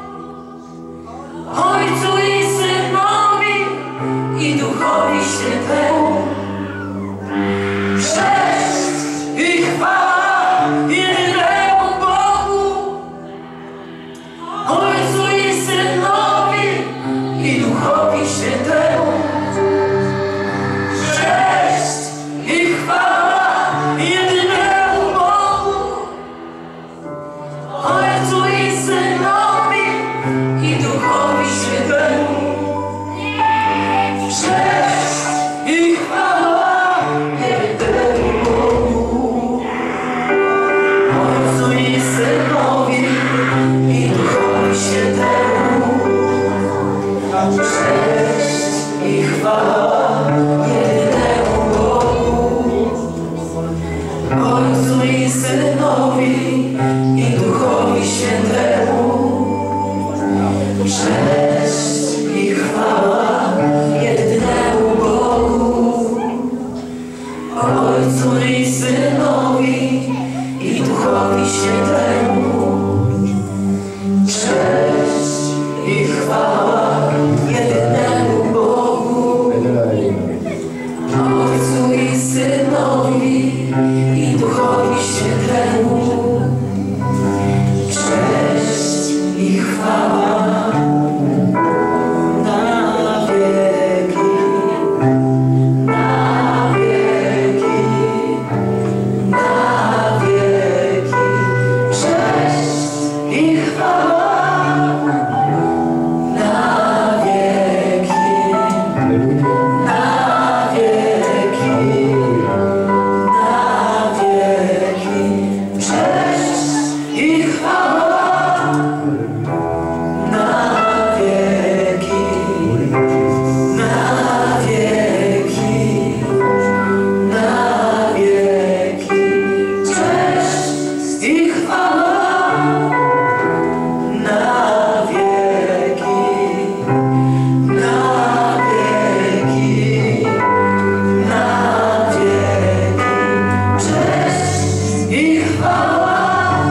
Ojcu i Synowi i Duchowi Świętemu. Cześć i chwała jedynemu Bogu, Ojcu i Synowi i Duchowi Świętemu. Cześć i chwała jedynemu Bogu, Ojcu i Synowi i Duchowi Świętemu. Cześć i chwała jedynemu Bogu, Cześć i chwała jednemu Bogu, Ojcu i Synowi i Duchowi Świętemu. Cześć i chwała jednemu Bogu, Ojcu i Synowi i Duchowi Świętemu. Cześć i chwała na wieki, na wieki, na wieki. Cześć i chwała na wieki, na wieki, na wieki. Cześć i chwała na wieki, na wieki, na wieki. Cześć i chwała na wieki, na wieki, na wieki. Cześć i chwała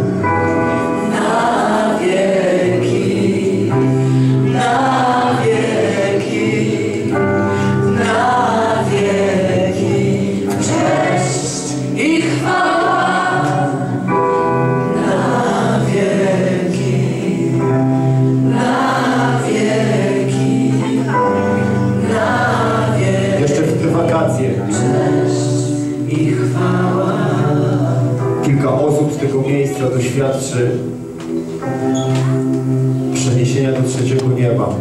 na wieki, na wieki, na wieki. Cześć i chwała na wieki, na wieki, na wieki. Jeszcze w te wakacje Cześć i chwała. kilka osób z tego miejsca doświadczy przeniesienia do trzeciego nieba.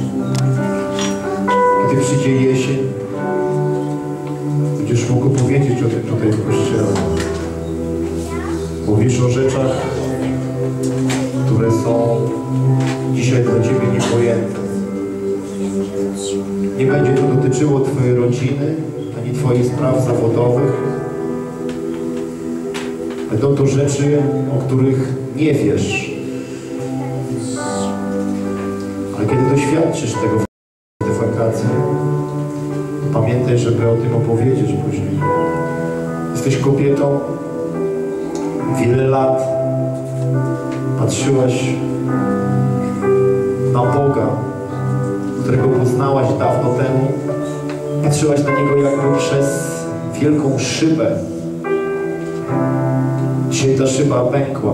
Gdy przyjdzie jesień, będziesz mógł powiedzieć o tym tutaj w kościele. Mówisz o rzeczach, które są dzisiaj dla Ciebie niepojęte. Nie będzie to dotyczyło Twojej rodziny, ani Twoich spraw zawodowych. Będą to rzeczy, o których nie wiesz. Ale kiedy doświadczysz tego w te wakacje, to pamiętaj, żeby o tym opowiedzieć później. Jesteś kobietą, wiele lat patrzyłaś na Boga, którego poznałaś dawno temu. Patrzyłaś na Niego jakby przez wielką szybę. Dzisiaj ta szyba pękła.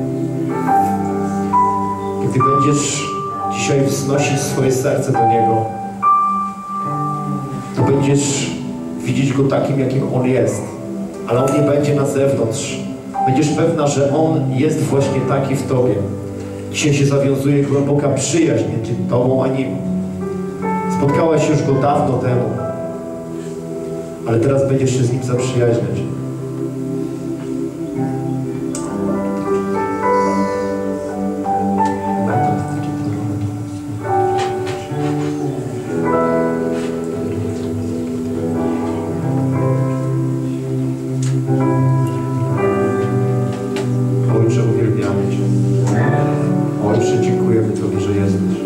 Gdy będziesz dzisiaj wznosić swoje serce do Niego, to będziesz widzieć Go takim, jakim On jest. Ale On nie będzie na zewnątrz. Będziesz pewna, że On jest właśnie taki w Tobie. Dzisiaj się zawiązuje głęboka przyjaźń między Tobą a Nim. Spotkałaś już Go dawno temu, ale teraz będziesz się z Nim zaprzyjaźniać. Ojcze, uwielbiamy Cię. Ojcze, dziękujemy Tobie, że jesteś.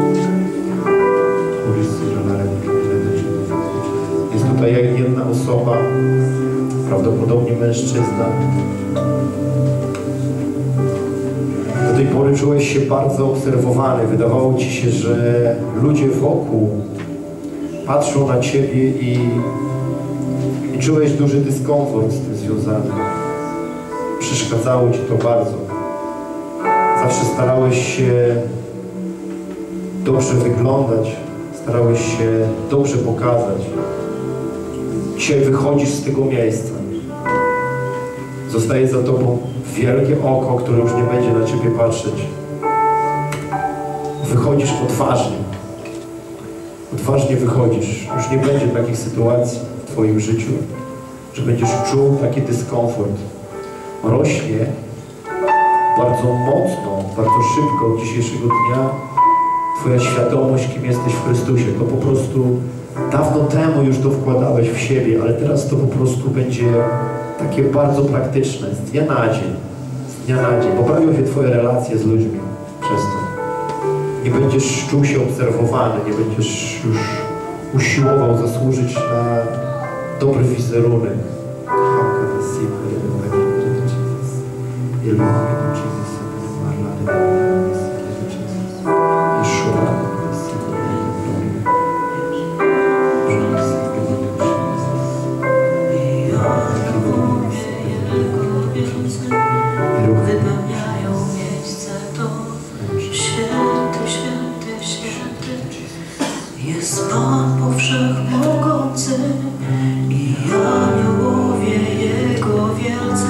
Jest tutaj jedna osoba, prawdopodobnie mężczyzna. Do tej pory czułeś się bardzo obserwowany. Wydawało Ci się, że ludzie wokół patrzą na Ciebie i, i czułeś duży dyskomfort z tym związany. Przeszkadzało Ci to bardzo. Zawsze starałeś się dobrze wyglądać, starałeś się dobrze pokazać. Dzisiaj wychodzisz z tego miejsca. Zostaje za Tobą wielkie oko, które już nie będzie na Ciebie patrzeć. Wychodzisz odważnie. Odważnie wychodzisz. Już nie będzie takich sytuacji w Twoim życiu, że będziesz czuł taki dyskomfort. Rośnie bardzo mocno, bardzo szybko od dzisiejszego dnia Twoja świadomość, kim jesteś w Chrystusie. To po prostu dawno temu już to wkładałeś w siebie, ale teraz to po prostu będzie takie bardzo praktyczne, z dnia na dzień. Z dnia na dzień. Poprawią się Twoje relacje z ludźmi przez to. nie będziesz czuł się obserwowany, nie będziesz już usiłował zasłużyć na dobry wizerunek. Jest Pan Powszechmogący i aniołowie Jego wielcy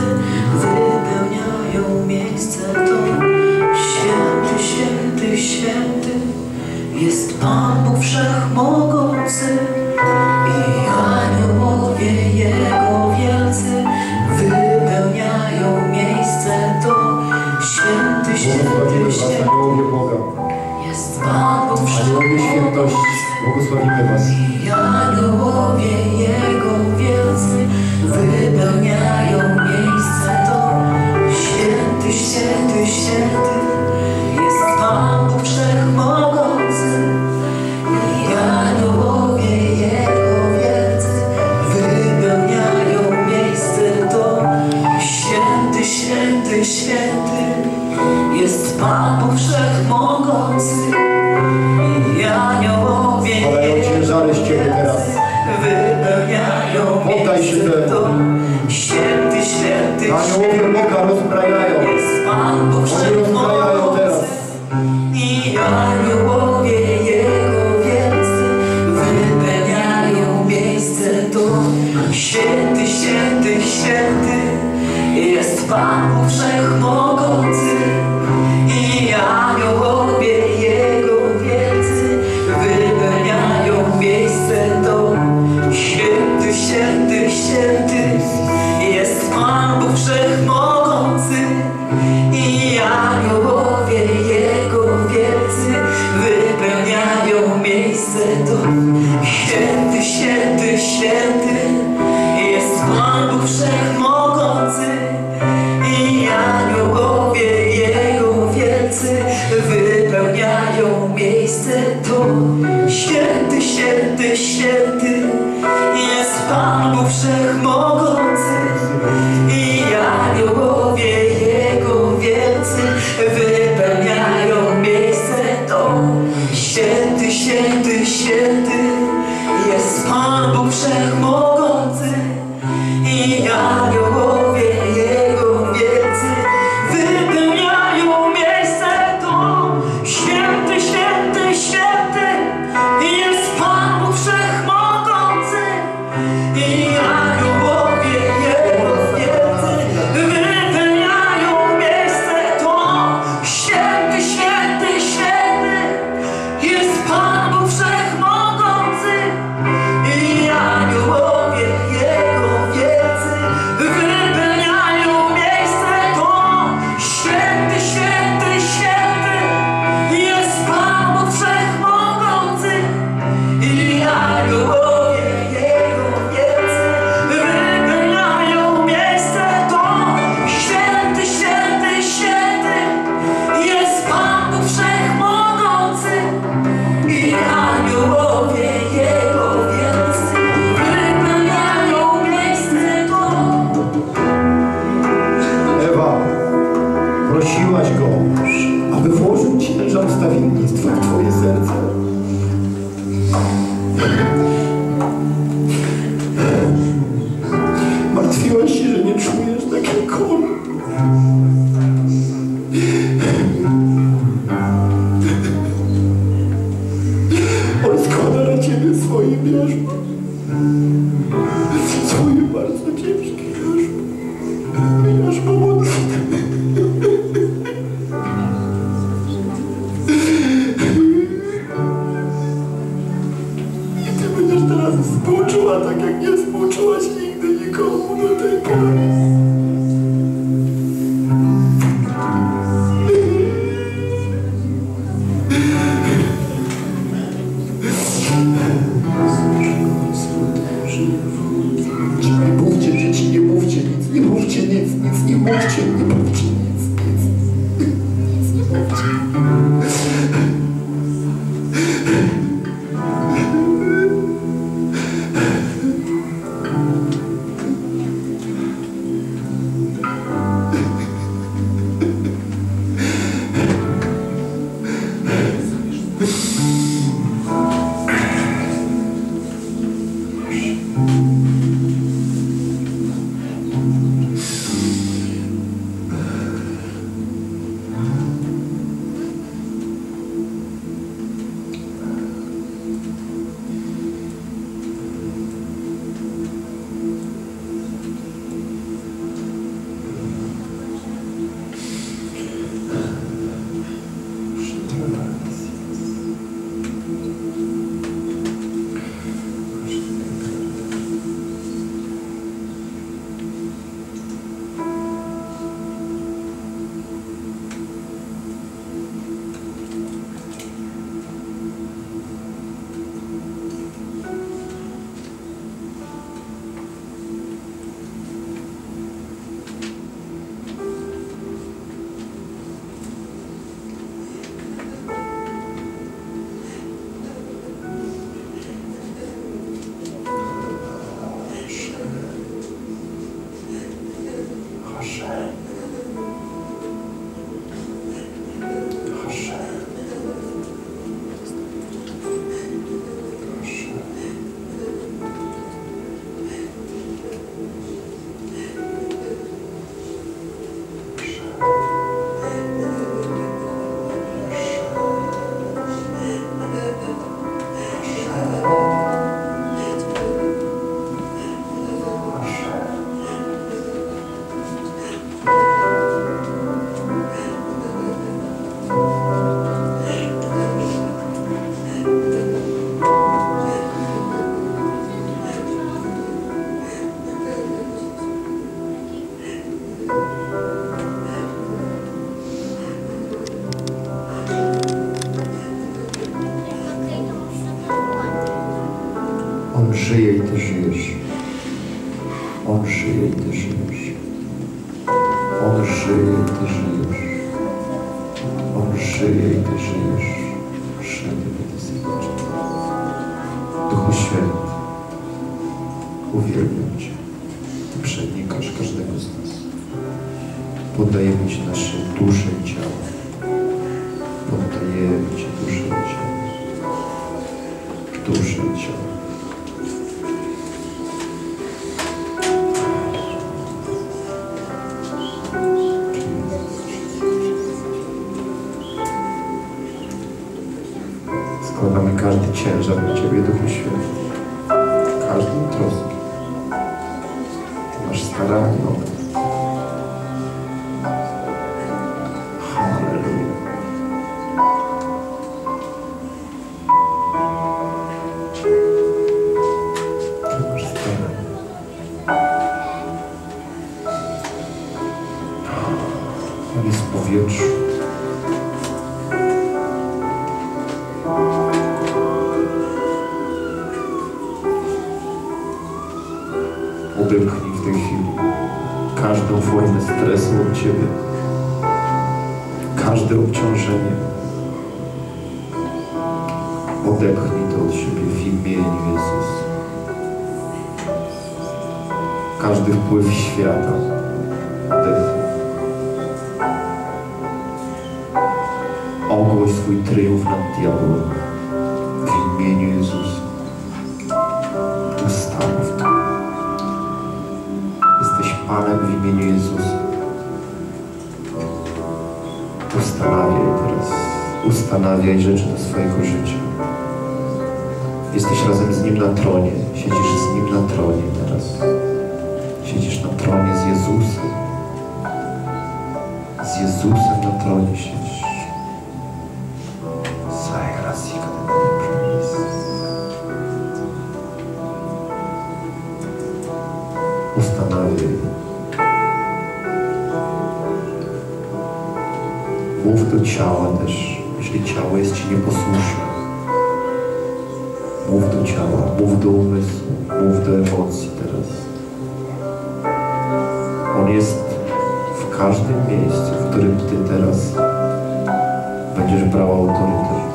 wypełniają miejsce to. Święty, święty, święty jest Pan Powszechmogący i aniołowie Jego wielcy wypełniają miejsce to. Święty, święty, święty jest Pan Powszechmogący. Błogosławimy Was. I aniołowie Jego wielcy wypełniają miejsce to. Święty, święty, święty jest Pan Wszechmogący. I aniołowie Jego wielcy wypełniają miejsce to. Święty, święty, święty jest Pan Wszechmogący. I aniołowie ciężary z Ciebie teraz. wypełniają Poddaj się miejsce to. temu. Święty, święty, Aniołowie Boga rozbrajają. jest Pan Oni rozbrajają Wszechmogący. teraz. I aniołowie Jego wielcy wypełniają miejsce to. Święty, święty, święty jest Pan Wszechmogący. I aniołowie Jego wielcy wypełniają miejsce to. Święty, święty, święty jest Pan Bóg Wszechmogący. I aniołowie Jego wielcy wypełniają miejsce to. Święty, święty, święty jest Pan Bóg Wszechmogący. I aniołowie Jego wielcy wypełniają miejsce to. Święty, święty, święty jest Pan Bóg Wszechmogący. I aniołowie Jego wielcy wypełniają miejsce to. Święty, święty, święty jest Pan Bóg Wszechmogący. I aniołowie Jego wielcy wypełniają miejsce to. Święty, święty, święty jest Pan Bóg Wszechmogący. I aniołowie Jego wielcy wypełniają miejsce to. Święty, święty, święty jest Pan Bóg Wszechmogący. I aniołowie Jego wielcy wypełniają miejsce to. Święty, święty, święty jest Pan Bóg Wszechmogący. I aniołowie Jego wielcy wypełniają miejsce to. Święty, święty, święty jest Pan Bóg Wszechmogący. I aniołowie Jego wielcy wypełniają miejsce to. Ewa, prosiłaś Go, aby włożył ciężar wstawiennictwa w Twoje serce. Martwiłaś się, że nie czujesz tak jak On. On składa na Ciebie swoje jarzmo. Swoje bardzo ciężkie jarzmo. Jarzmo modlitwy. Ty żyjesz. On żyje i Ty żyjesz. On żyje i Ty żyjesz. On żyje i Ty żyjesz. Duchu Święty, uwielbiam Cię. Ty przenikasz każdego z nas. Poddajemy Ci nasze dusze i ciało. Poddajemy Ci duszę i ciało. Duszę i ciało. Składamy każdy ciężar na Ciebie, Duchu Święty. Każdą troskę. Ty masz staranie o nas. Halleluja. Ty masz staranie. On jest w powietrzu. Odepchnij w tej chwili każdą formę stresu od Ciebie, każde obciążenie. Odepchnij to od siebie w imieniu Jezus. Każdy wpływ świata odepchnij. Ogłoś swój triumf nad diabłem w imieniu Jezusa. Ustanów to. Jesteś Panem w imieniu Jezusa. Ustanawiaj teraz. Ustanawiaj rzeczy do swojego życia. Jesteś razem z Nim na tronie. Siedzisz z Nim na tronie teraz. Siedzisz na tronie z Jezusem. Z Jezusem na tronie siedzisz. Ustanawiaj. Mów do ciała też, jeśli ciało jest Ci nieposłuszne. Mów do ciała, mów do umysłu, mów do emocji teraz. On jest w każdym miejscu, w którym Ty teraz będziesz brał autorytet.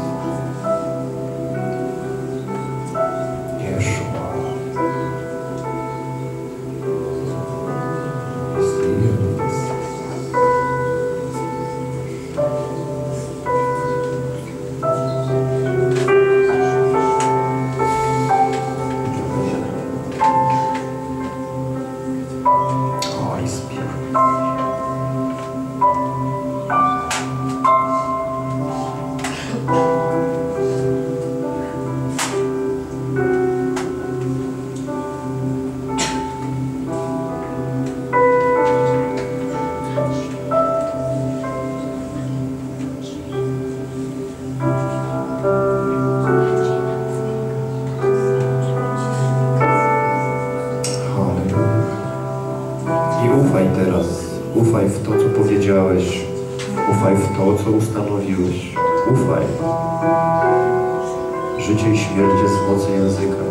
Ufaj w to, co powiedziałeś. Ufaj w to, co ustanowiłeś. Ufaj. Życie i śmierć jest w mocy języka.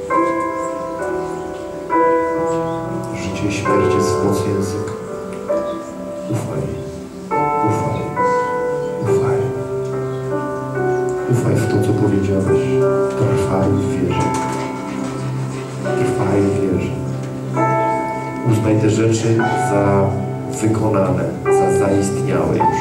Życie i śmierć jest w mocy języka. Ufaj. Ufaj. Ufaj. Ufaj w to, co powiedziałeś. Trwaj w wierze. Trwaj w wierze. Uznaj te rzeczy za wykonane, za zaistniałe już.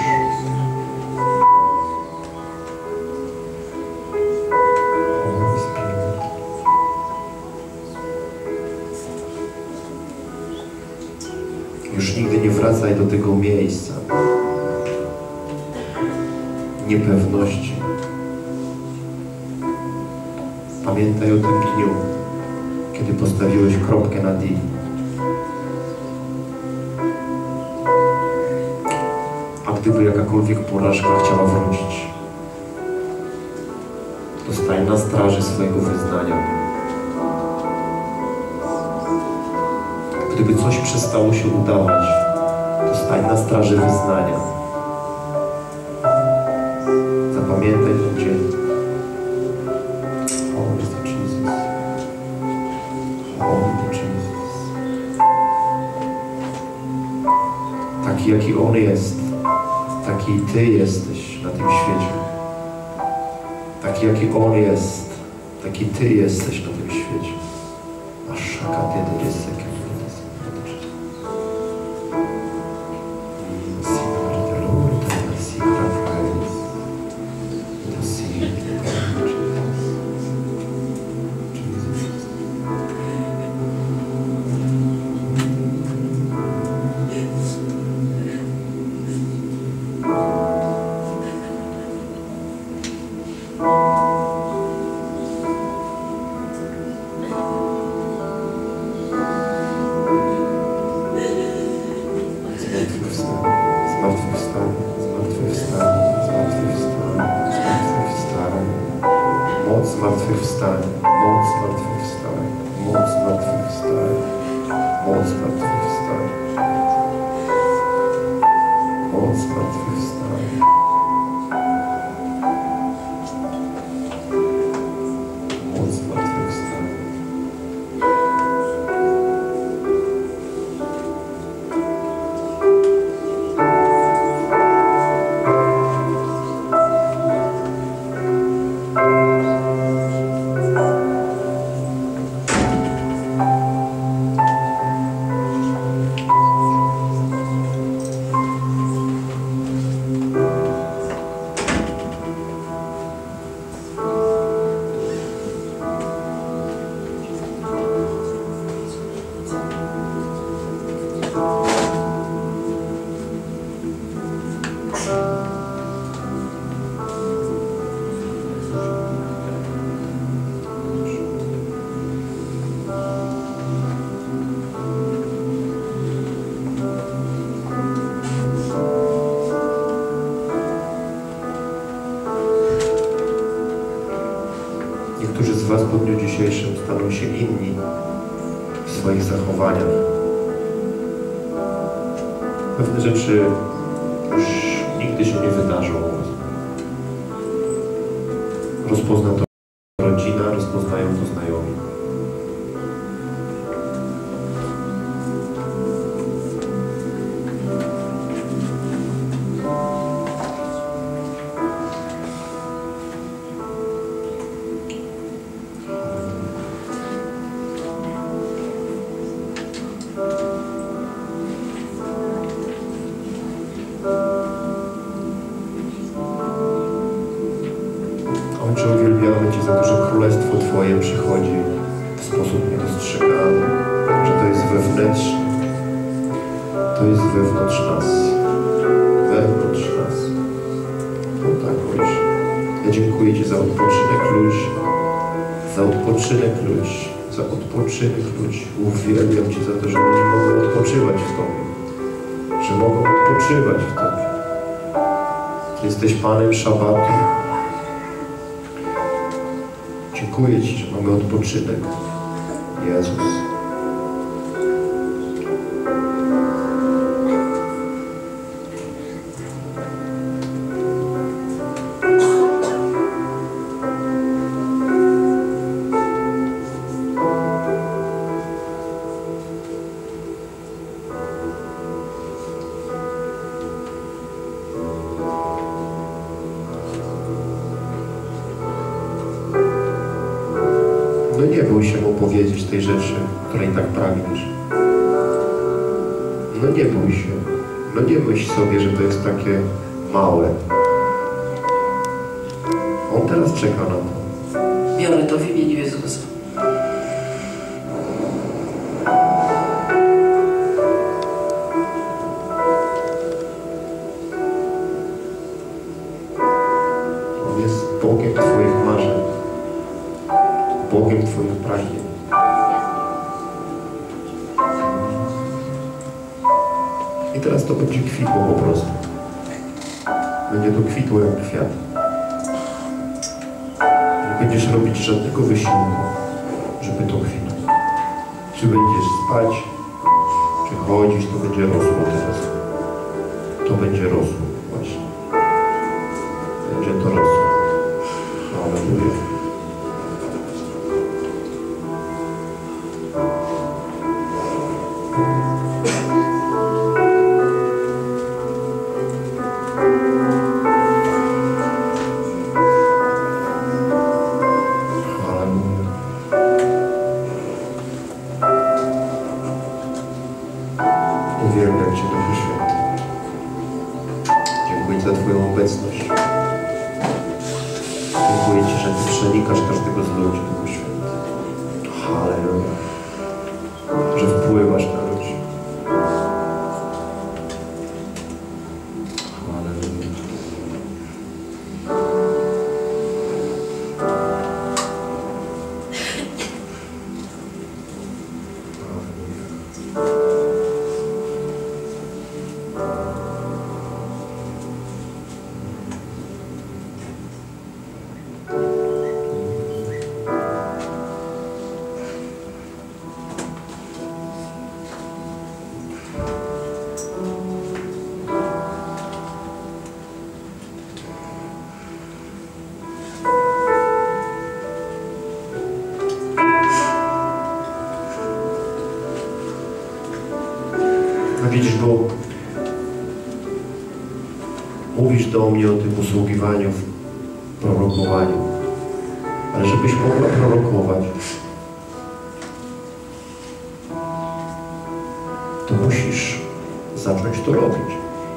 Już nigdy nie wracaj do tego miejsca niepewności. Pamiętaj o tym dniu, kiedy postawiłeś kropkę nad i. Gdyby jakakolwiek porażka chciała wrócić, to stań na straży swojego wyznania. Gdyby coś przestało się udawać, to stań na straży wyznania. Zapamiętaj ten dzień. O, jest to Jezus. taki jaki On jest, taki i Ty jesteś na tym świecie. Taki jaki On jest, taki Ty jesteś na tym świecie. A szaka Ty jest jakie Niektórzy z Was po dniu dzisiejszym staną się inni w swoich zachowaniach. Pewne rzeczy już nigdy się nie wydarzą u Was. Rozpozna to rodzina, rozpoznają to znajomi. Ojcze, uwielbiamy Cię za to, że Królestwo Twoje przychodzi w sposób niedostrzegany, że to jest wewnętrzne, to jest wewnątrz nas, wewnątrz nas. No tak, Ojcze. Ja dziękuję Ci za odpoczynek ludzi, za odpoczynek ludzi, za odpoczynek ludzi. Uwielbiam Cię za to, że oni mogą odpoczywać w Tobie, że mogą odpoczywać w Tobie. Ty jesteś Panem szabatu. Dziękuję Ci, że mamy odpoczynek. Jezus. No nie bój się mu powiedzieć tej rzeczy, której tak pragniesz. No nie bój się. No nie myśl sobie, że to jest takie małe. On teraz czeka na to. Biorę to w imieniu Jezusa. On jest Bogiem Twoich marzeń. Bogiem Twoich pragnień. I teraz to będzie kwitło po prostu. Będzie to kwitło jak kwiat. Nie będziesz robić żadnego wysiłku, żeby to kwitło. Czy będziesz spać, czy chodzić, to będzie rosło teraz. To będzie rosło właśnie. Będzie to rosło. Halleluja. za Twoją obecność. Dziękuję Ci, że Ty przenikasz każdego z ludzi, Duchu Święty. Halleluja. Że wpływasz na ludzi. Halleluja. A widzisz, bo mówisz do mnie o tym usługiwaniu, w prorokowaniu, ale żebyś mogła prorokować, to musisz zacząć to robić.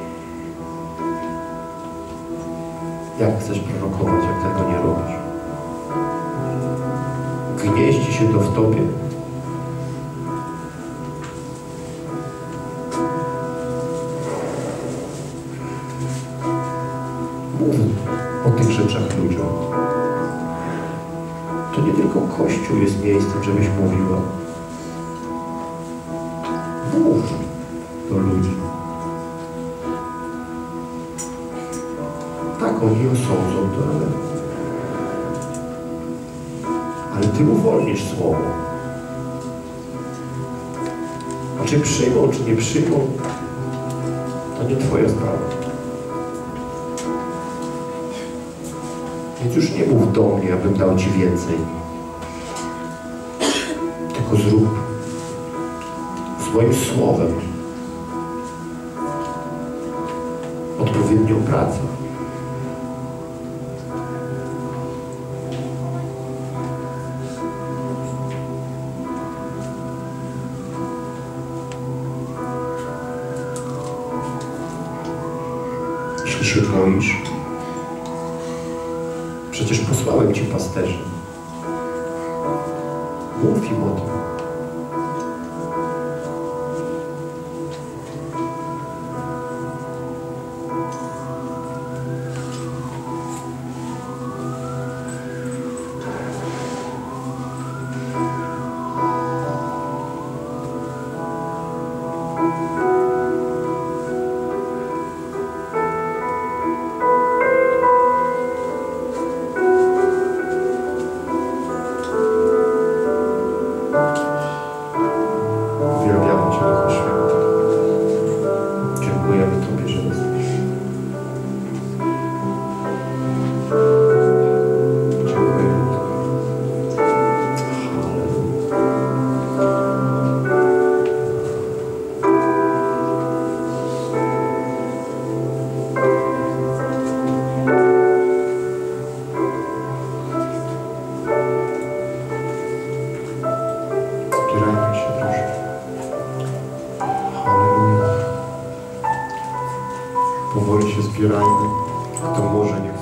Jak chcesz prorokować, jak tego nie robisz? Gnieździ się to w tobie. Mów o tych rzeczach ludziom. To nie tylko Kościół jest miejscem, żebyś mówiła. Mów do ludzi. Tak, oni osądzą to, ale... Ale Ty uwolnisz słowo. A czy przyjmą, czy nie przyjmą, to nie Twoja sprawa. Więc już nie mów do mnie, abym dał Ci więcej. Tylko zrób z moim słowem odpowiednią pracę. Jeśli się boisz, przecież posłałem Ci pasterzy. Mów im o tym. Uwielbiamy Cię, Duchu Święty. Dziękujemy Tobie, że jesteś. Dziękujemy Tobie. Halleluja. Zbierajmy się troszkę. Halleluja. Powoli się zbierajmy. Kto może, niech